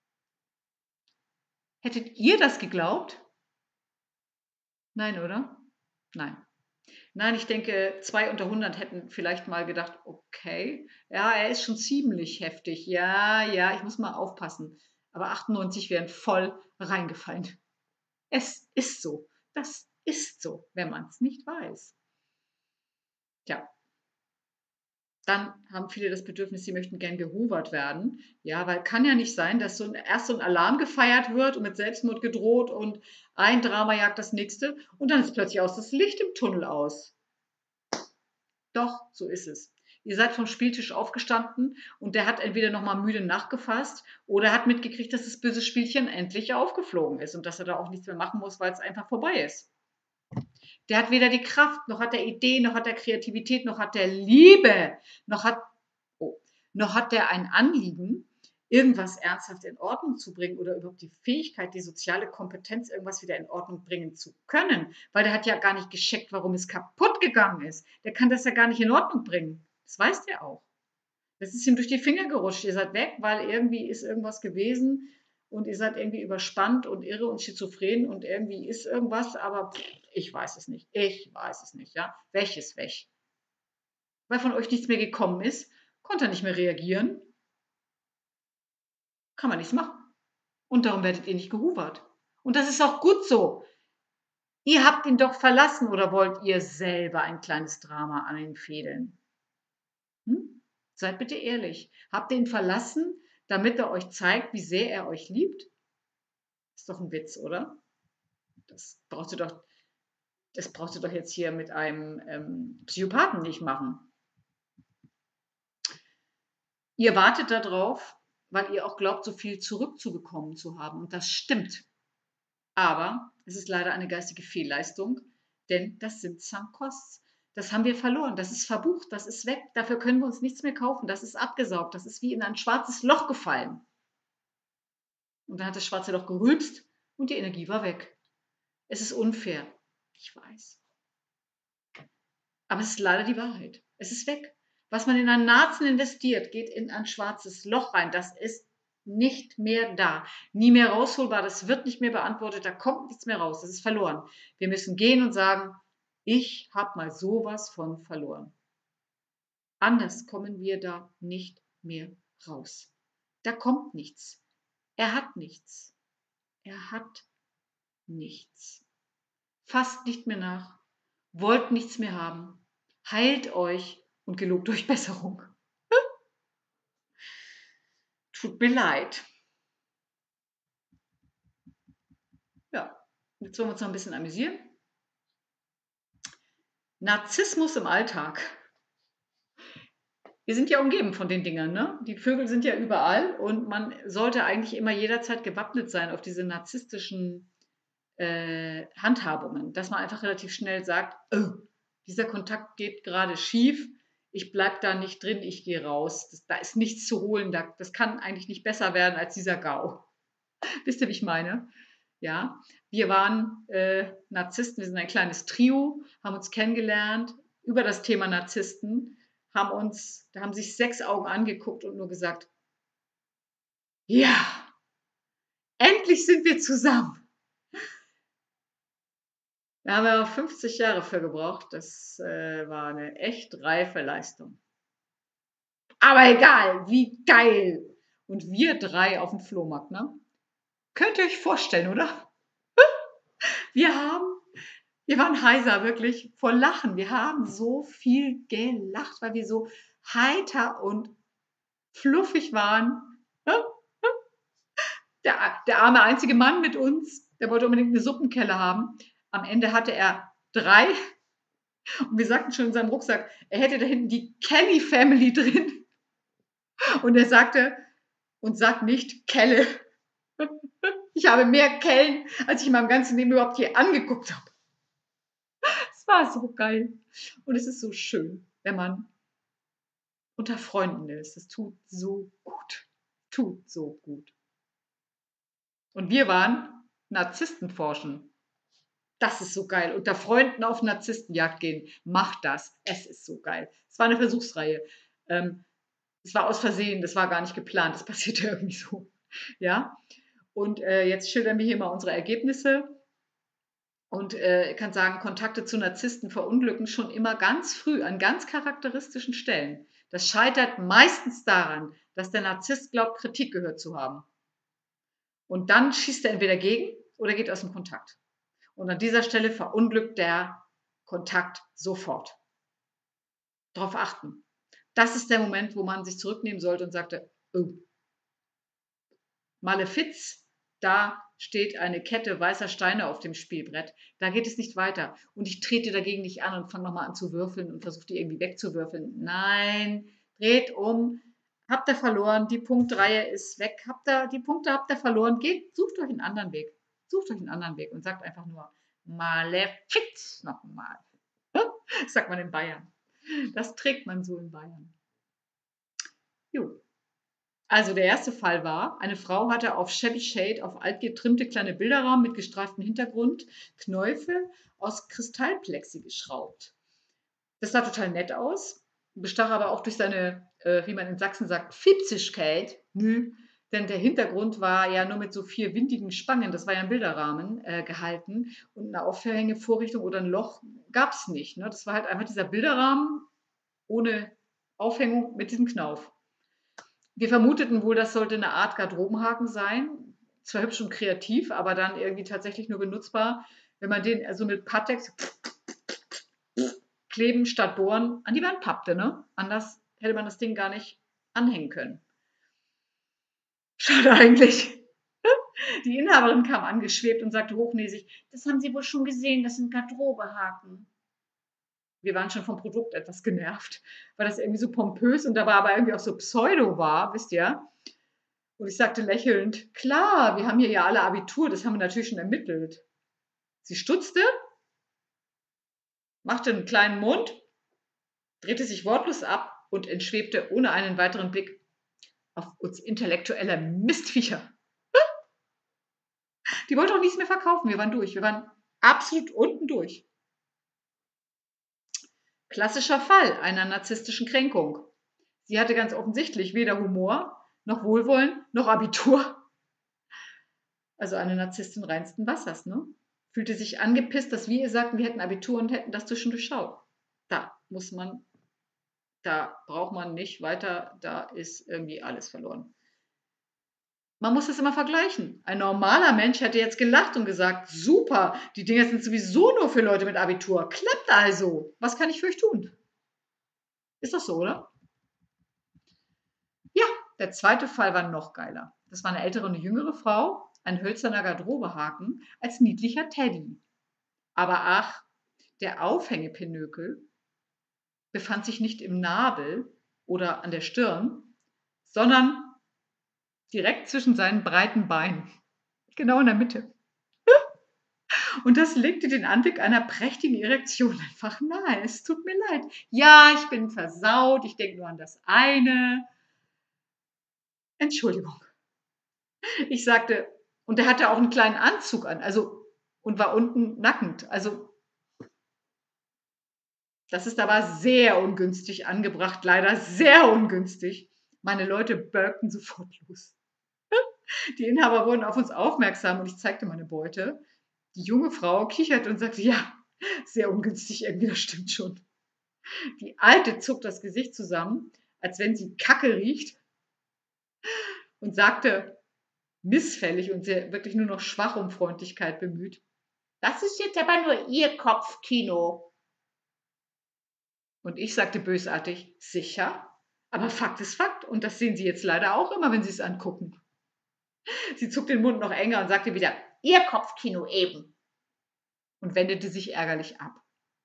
Hättet ihr das geglaubt? Nein, oder? Nein. Nein, ich denke, zwei unter hundert hätten vielleicht mal gedacht, okay, ja, er ist schon ziemlich heftig. Ja, ja, ich muss mal aufpassen. Aber achtundneunzig wären voll reingefallen. Es ist so. Das ist so, wenn man es nicht weiß. Tja, dann haben viele das Bedürfnis, sie möchten gern gehoovert werden. Ja, weil kann ja nicht sein, dass so ein, erst so ein Alarm gefeiert wird und mit Selbstmord gedroht und ein Drama jagt das nächste und dann ist plötzlich aus das Licht im Tunnel aus. Doch, so ist es. Ihr seid vom Spieltisch aufgestanden und der hat entweder nochmal müde nachgefasst oder hat mitgekriegt, dass das böse Spielchen endlich aufgeflogen ist und dass er da auch nichts mehr machen muss, weil es einfach vorbei ist. Der hat weder die Kraft, noch hat er Idee, noch hat er Kreativität, noch hat er Liebe, noch hat, oh, noch hat er ein Anliegen, irgendwas ernsthaft in Ordnung zu bringen oder überhaupt die Fähigkeit, die soziale Kompetenz, irgendwas wieder in Ordnung bringen zu können. Weil der hat ja gar nicht gescheckt, warum es kaputt gegangen ist. Der kann das ja gar nicht in Ordnung bringen. Das weiß der auch. Das ist ihm durch die Finger gerutscht. Ihr seid weg, weil irgendwie ist irgendwas gewesen und ihr seid irgendwie überspannt und irre und schizophren und irgendwie ist irgendwas, aber ich weiß es nicht. Ich weiß es nicht, ja. Weg ist weg. Weil von euch nichts mehr gekommen ist, konnte er nicht mehr reagieren, kann man nichts machen. Und darum werdet ihr nicht gehuvert. Und das ist auch gut so. Ihr habt ihn doch verlassen oder wollt ihr selber ein kleines Drama an ihn fädeln? Hm? Seid bitte ehrlich. Habt ihr ihn verlassen, damit er euch zeigt, wie sehr er euch liebt? Ist doch ein Witz, oder? Das braucht ihr doch, das braucht ihr doch jetzt hier mit einem ähm, Psychopathen nicht machen. Ihr wartet darauf, weil ihr auch glaubt, so viel zurückzubekommen zu haben. Und das stimmt. Aber es ist leider eine geistige Fehlleistung, denn das sind Sunk-Costs. Das haben wir verloren. Das ist verbucht. Das ist weg. Dafür können wir uns nichts mehr kaufen. Das ist abgesaugt. Das ist wie in ein schwarzes Loch gefallen. Und dann hat das schwarze Loch gerülpst und die Energie war weg. Es ist unfair. Ich weiß. Aber es ist leider die Wahrheit. Es ist weg. Was man in einen Narzen investiert, geht in ein schwarzes Loch rein. Das ist nicht mehr da. Nie mehr rausholbar. Das wird nicht mehr beantwortet. Da kommt nichts mehr raus. Das ist verloren. Wir müssen gehen und sagen, ich habe mal sowas von verloren. Anders kommen wir da nicht mehr raus. Da kommt nichts. Er hat nichts. Er hat nichts. Fasst nicht mehr nach. Wollt nichts mehr haben. Heilt euch und gelobt euch Besserung. Tut mir leid. Ja, jetzt wollen wir uns noch ein bisschen amüsieren. Narzissmus im Alltag. Wir sind ja umgeben von den Dingern, ne? Die Vögel sind ja überall und man sollte eigentlich immer jederzeit gewappnet sein auf diese narzisstischen äh, Handhabungen, dass man einfach relativ schnell sagt, oh, dieser Kontakt geht gerade schief, ich bleibe da nicht drin, ich gehe raus. Das, da ist nichts zu holen, da, das kann eigentlich nicht besser werden als dieser GAU. Wisst ihr, wie ich meine? Ja, wir waren äh, Narzissten, wir sind ein kleines Trio, haben uns kennengelernt über das Thema Narzissten, haben uns, da haben sich sechs Augen angeguckt und nur gesagt, ja, endlich sind wir zusammen. Da haben wir fünfzig Jahre für gebraucht. Das äh, war eine echt reife Leistung. Aber egal, wie geil. Und wir drei auf dem Flohmarkt, ne? Könnt ihr euch vorstellen, oder? Wir haben wir waren heiser, wirklich, vor Lachen. Wir haben so viel gelacht, weil wir so heiter und fluffig waren. Der, der arme einzige Mann mit uns, der wollte unbedingt eine Suppenkelle haben. Am Ende hatte er drei und wir sagten schon in seinem Rucksack, er hätte da hinten die Kelly Family drin. Und er sagte und sagt nicht Kelle. Ich habe mehr Kellen, als ich in meinem ganzen Leben überhaupt je angeguckt habe. Es war so geil. Und es ist so schön, wenn man unter Freunden ist. Es tut so gut. Tut so gut. Und wir waren Narzissten forschen. Das ist so geil. Unter Freunden auf Narzisstenjagd gehen. Macht das. Es ist so geil. Es war eine Versuchsreihe. Ähm, es war aus Versehen. Das war gar nicht geplant. Das passierte irgendwie so. Ja. Und äh, jetzt schildern wir hier mal unsere Ergebnisse. Und äh, ich kann sagen, Kontakte zu Narzissten verunglücken schon immer ganz früh an ganz charakteristischen Stellen. Das scheitert meistens daran, dass der Narzisst glaubt, Kritik gehört zu haben. Und dann schießt er entweder gegen oder geht aus dem Kontakt. Und an dieser Stelle verunglückt der Kontakt sofort. Darauf achten. Das ist der Moment, wo man sich zurücknehmen sollte und sagte, oh, Malefiz, da steht eine Kette weißer Steine auf dem Spielbrett. Da geht es nicht weiter. Und ich trete dagegen nicht an und fange nochmal an zu würfeln und versuche die irgendwie wegzuwürfeln. Nein, dreht um. Habt ihr verloren, die Punktreihe ist weg. Habt ihr, die Punkte habt ihr verloren. Geht, sucht euch einen anderen Weg. Sucht euch einen anderen Weg und sagt einfach nur Malefiz nochmal. Das sagt man in Bayern. Das trägt man so in Bayern. Jo. Also der erste Fall war, eine Frau hatte auf Shabby Shade auf alt getrimmte kleine Bilderrahmen mit gestreiftem Hintergrund Knäufe aus Kristallplexi geschraubt. Das sah total nett aus, bestach aber auch durch seine, äh, wie man in Sachsen sagt, Fiepzigkeit. Nö, denn der Hintergrund war ja nur mit so vier windigen Spangen, das war ja ein Bilderrahmen, äh, gehalten und eine Aufhängevorrichtung oder ein Loch gab es nicht. Ne? Das war halt einfach dieser Bilderrahmen ohne Aufhängung mit diesem Knauf. Wir vermuteten wohl, das sollte eine Art Garderobenhaken sein. Zwar hübsch und kreativ, aber dann irgendwie tatsächlich nur benutzbar, wenn man den also mit Pattex kleben statt bohren an die Wand pappte. Ne? Anders hätte man das Ding gar nicht anhängen können. Schade eigentlich. Die Inhaberin kam angeschwebt und sagte hochnäsig, das haben Sie wohl schon gesehen, das sind Garderobehaken. Wir waren schon vom Produkt etwas genervt, weil das irgendwie so pompös und dabei aber irgendwie auch so pseudo war, wisst ihr? Und ich sagte lächelnd, klar, wir haben hier ja alle Abitur, das haben wir natürlich schon ermittelt. Sie stutzte, machte einen kleinen Mund, drehte sich wortlos ab und entschwebte ohne einen weiteren Blick auf uns intellektuelle Mistviecher. Die wollte auch nichts mehr verkaufen, wir waren durch, wir waren absolut unten durch. Klassischer Fall einer narzisstischen Kränkung. Sie hatte ganz offensichtlich weder Humor, noch Wohlwollen, noch Abitur. Also eine Narzisstin reinsten Wassers, ne? Fühlte sich angepisst, dass wir ihr sagten, wir hätten Abitur und hätten das zwischen durchschaut. Da muss man, da braucht man nicht weiter, da ist irgendwie alles verloren. Man muss es immer vergleichen. Ein normaler Mensch hätte jetzt gelacht und gesagt, super, die Dinger sind sowieso nur für Leute mit Abitur. Klappt also. Was kann ich für euch tun? Ist doch so, oder? Ja, der zweite Fall war noch geiler. Das war eine ältere und eine jüngere Frau, ein hölzerner Garderobehaken als niedlicher Teddy. Aber ach, der Aufhängepinökel befand sich nicht im Nabel oder an der Stirn, sondern direkt zwischen seinen breiten Beinen. Genau in der Mitte. Und das legte den Anblick einer prächtigen Erektion einfach nahe. Es tut mir leid. Ja, ich bin versaut. Ich denke nur an das eine. Entschuldigung. Ich sagte, und er hatte auch einen kleinen Anzug an, also und war unten nackend. Also das ist aber sehr ungünstig angebracht, leider sehr ungünstig. Meine Leute bölkten sofort los. Die Inhaber wurden auf uns aufmerksam und ich zeigte meine Beute. Die junge Frau kicherte und sagte, ja, sehr ungünstig, irgendwie, das stimmt schon. Die Alte zuckt das Gesicht zusammen, als wenn sie Kacke riecht und sagte, missfällig und sehr, wirklich nur noch schwach um Freundlichkeit bemüht. Das ist jetzt aber nur Ihr Kopfkino. Und ich sagte bösartig, sicher, aber Fakt ist Fakt und das sehen Sie jetzt leider auch immer, wenn Sie es angucken. Sie zog den Mund noch enger und sagte wieder, Ihr Kopfkino eben. und wendete sich ärgerlich ab.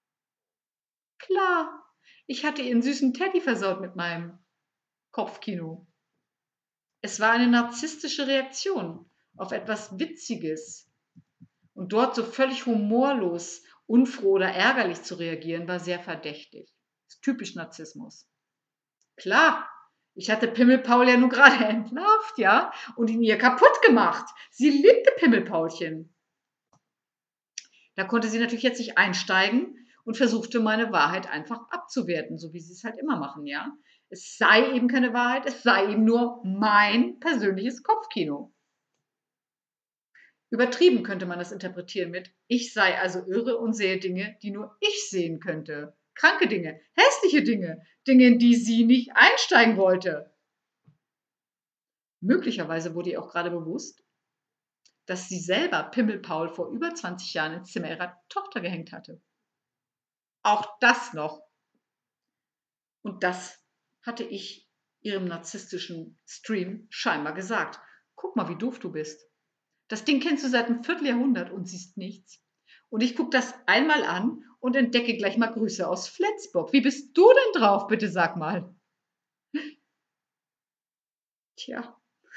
Klar, ich hatte ihren süßen Teddy versaut mit meinem Kopfkino. Es war eine narzisstische Reaktion auf etwas Witziges. Und dort so völlig humorlos, unfroh oder ärgerlich zu reagieren, war sehr verdächtig. Das ist typisch Narzissmus. Klar, ich hatte Pimmelpaul ja nun gerade entlarvt, ja, und ihn ihr kaputt gemacht. Sie liebte Pimmelpaulchen. Da konnte sie natürlich jetzt nicht einsteigen und versuchte meine Wahrheit einfach abzuwerten, so wie sie es halt immer machen, ja. Es sei eben keine Wahrheit, es sei eben nur mein persönliches Kopfkino. Übertrieben könnte man das interpretieren mit, ich sei also irre und sehe Dinge, die nur ich sehen könnte. Kranke Dinge, hässliche Dinge, Dinge, in die sie nicht einsteigen wollte. Möglicherweise wurde ihr auch gerade bewusst, dass sie selber Pimmelpaul vor über zwanzig Jahren ins Zimmer ihrer Tochter gehängt hatte. Auch das noch. Und das hatte ich ihrem narzisstischen Stream scheinbar gesagt. Guck mal, wie doof du bist. Das Ding kennst du seit einem Vierteljahrhundert und siehst nichts. Und ich gucke das einmal an und entdecke gleich mal Grüße aus Flensburg. Wie bist du denn drauf, bitte sag mal? Tja.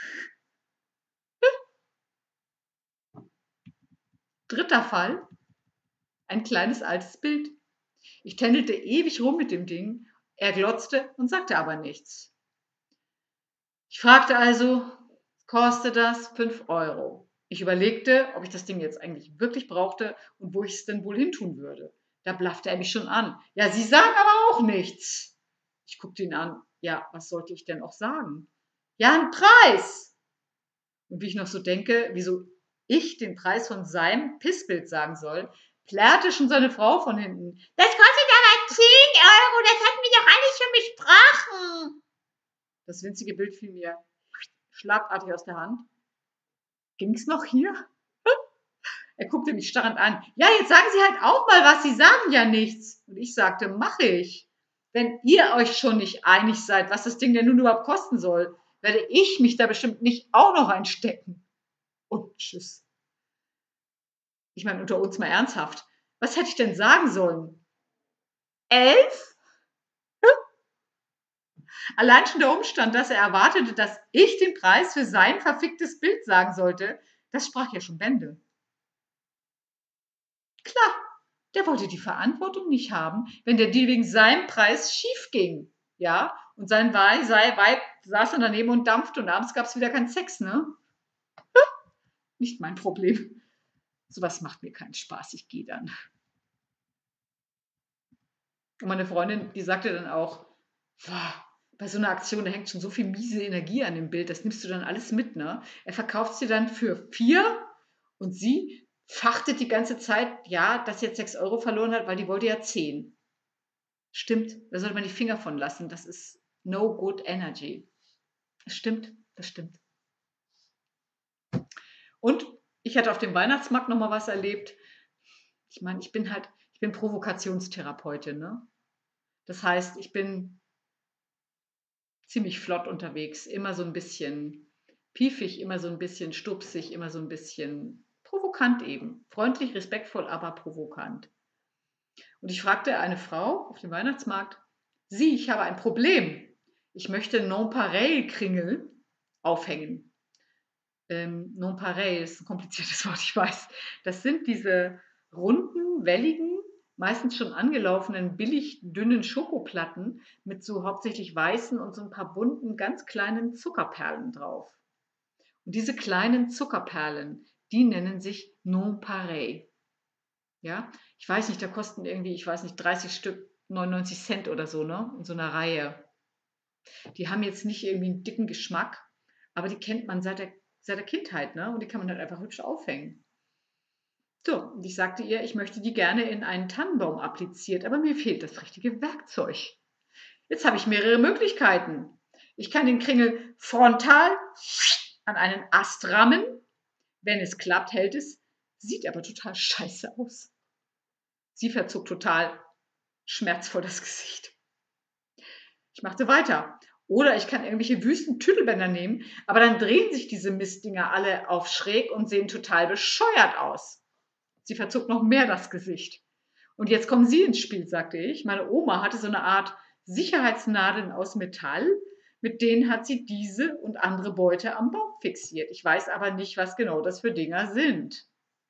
Dritter Fall. Ein kleines altes Bild. Ich tändelte ewig rum mit dem Ding. Er glotzte und sagte aber nichts. Ich fragte also, kostet das fünf Euro? Ich überlegte, ob ich das Ding jetzt eigentlich wirklich brauchte und wo ich es denn wohl hintun würde. Da blaffte er mich schon an. Ja, Sie sagen aber auch nichts. Ich guckte ihn an. Ja, was sollte ich denn auch sagen? Ja, ein Preis. Und wie ich noch so denke, wieso ich den Preis von seinem Pissbild sagen soll, plärrte schon seine Frau von hinten. Das kostet aber zehn Euro, das hatten wir doch alles schon besprochen. Das winzige Bild fiel mir schlagartig aus der Hand. Ging's noch hier? Er guckte mich starrend an. Ja, jetzt sagen Sie halt auch mal was, Sie sagen ja nichts. Und ich sagte, mache ich. Wenn ihr euch schon nicht einig seid, was das Ding denn nun überhaupt kosten soll, werde ich mich da bestimmt nicht auch noch einstecken. Und tschüss. Ich meine, unter uns mal ernsthaft. Was hätte ich denn sagen sollen? Elf? Allein schon der Umstand, dass er erwartete, dass ich den Preis für sein verficktes Bild sagen sollte, das sprach ja schon Bände. Klar, der wollte die Verantwortung nicht haben, wenn der Deal wegen seinem Preis schief ging. Ja, und sein Weib, sein Weib saß dann daneben und dampfte und abends gab es wieder keinen Sex, ne? Nicht mein Problem. Sowas macht mir keinen Spaß, ich gehe dann. Und meine Freundin, die sagte dann auch, boah, bei so einer Aktion, da hängt schon so viel miese Energie an dem Bild, das nimmst du dann alles mit, ne? Er verkauft sie dann für vier und sie fachtet die ganze Zeit, ja, dass sie jetzt sechs Euro verloren hat, weil die wollte ja zehn. Stimmt, da sollte man die Finger von lassen. Das ist no good energy. Das stimmt, das stimmt. Und ich hatte auf dem Weihnachtsmarkt noch mal was erlebt. Ich meine, ich bin halt, ich bin Provokationstherapeutin, ne? Das heißt, ich bin ziemlich flott unterwegs, immer so ein bisschen piefig, immer so ein bisschen stupsig, immer so ein bisschen provokant eben. Freundlich, respektvoll, aber provokant. Und ich fragte eine Frau auf dem Weihnachtsmarkt, Sie, ich habe ein Problem. Ich möchte Non-Pareil-Kringel aufhängen. Ähm, Non-Pareil ist ein kompliziertes Wort, ich weiß. Das sind diese runden, welligen, meistens schon angelaufenen, billig dünnen Schokoplatten mit so hauptsächlich weißen und so ein paar bunten, ganz kleinen Zuckerperlen drauf. Und diese kleinen Zuckerperlen, die nennen sich Non-Pareil. Ja, ich weiß nicht, da kosten irgendwie, ich weiß nicht, dreißig Stück neunundneunzig Cent oder so, ne? In so einer Reihe. Die haben jetzt nicht irgendwie einen dicken Geschmack, aber die kennt man seit der, seit der Kindheit, ne? Und die kann man halt einfach hübsch aufhängen. So, und ich sagte ihr, ich möchte die gerne in einen Tannenbaum appliziert, aber mir fehlt das richtige Werkzeug. Jetzt habe ich mehrere Möglichkeiten. Ich kann den Kringel frontal an einen Ast rammen. Wenn es klappt, hält es. Sieht aber total scheiße aus. Sie verzog total schmerzvoll das Gesicht. Ich machte weiter. Oder ich kann irgendwelche wüsten Tüdelbänder nehmen, aber dann drehen sich diese Mistdinger alle auf schräg und sehen total bescheuert aus. Sie verzog noch mehr das Gesicht. Und jetzt kommen Sie ins Spiel, sagte ich. Meine Oma hatte so eine Art Sicherheitsnadeln aus Metall, mit denen hat sie diese und andere Beute am Baum fixiert. Ich weiß aber nicht, was genau das für Dinger sind.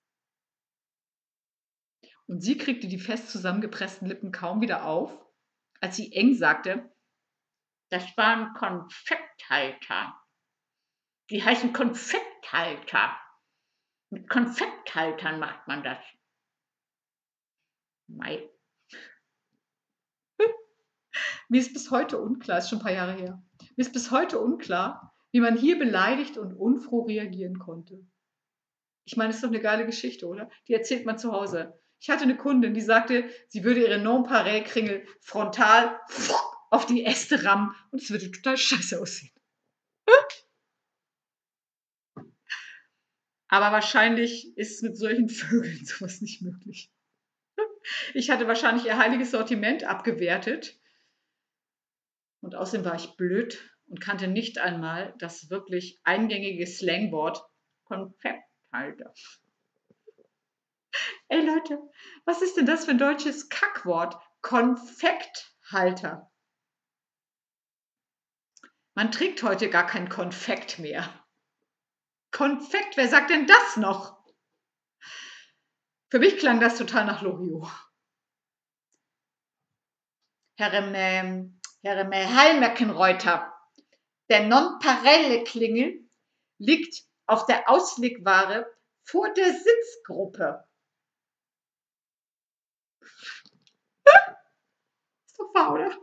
Und sie kriegte die fest zusammengepressten Lippen kaum wieder auf, als sie eng sagte, das waren Konfekthalter. Die heißen Konfekthalter. Mit Konfekthaltern macht man das. Mei. Mir ist bis heute unklar, ist schon ein paar Jahre her, mir ist bis heute unklar, wie man hier beleidigt und unfroh reagieren konnte. Ich meine, das ist doch eine geile Geschichte, oder? Die erzählt man zu Hause. Ich hatte eine Kundin, die sagte, sie würde ihre Nonpareil-Kringel frontal auf die Äste rammen und es würde total scheiße aussehen. Aber wahrscheinlich ist mit solchen Vögeln sowas nicht möglich. Ich hatte wahrscheinlich ihr heiliges Sortiment abgewertet. Und außerdem war ich blöd und kannte nicht einmal das wirklich eingängige Slangwort Konfekthalter. Ey Leute, was ist denn das für ein deutsches Kackwort? Konfekthalter. Man trägt heute gar kein Konfekt mehr. Konfekt, wer sagt denn das noch? Für mich klang das total nach Loriot. Herr ähm, Herr Heilmeckenreuter, der Nonpareille-Klingel liegt auf der Auslegware vor der Sitzgruppe. Ist doch wahr, oder?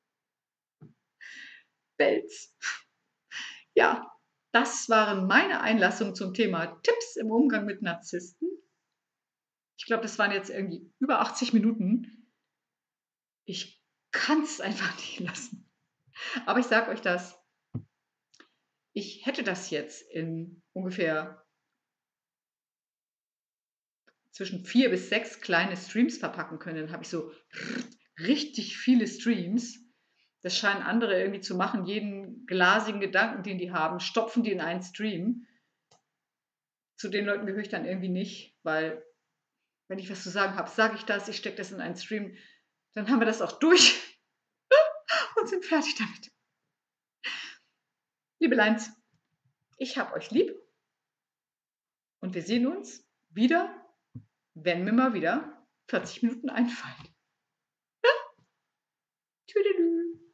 Belz. Ja, das waren meine Einlassungen zum Thema Tipps im Umgang mit Narzissten. Ich glaube, das waren jetzt irgendwie über achtzig Minuten. Ich kann es einfach nicht lassen. Aber ich sage euch das, ich hätte das jetzt in ungefähr zwischen vier bis sechs kleine Streams verpacken können. Dann habe ich so richtig viele Streams. Das scheinen andere irgendwie zu machen. Jeden glasigen Gedanken, den die haben, stopfen die in einen Stream. Zu den Leuten gehöre ich dann irgendwie nicht, weil wenn ich was zu sagen habe, sage ich das, ich stecke das in einen Stream, dann haben wir das auch durch und sind fertig damit. Liebe Leins, ich habe euch lieb und wir sehen uns wieder, wenn mir mal wieder vierzig Minuten einfallen. Tüdelü.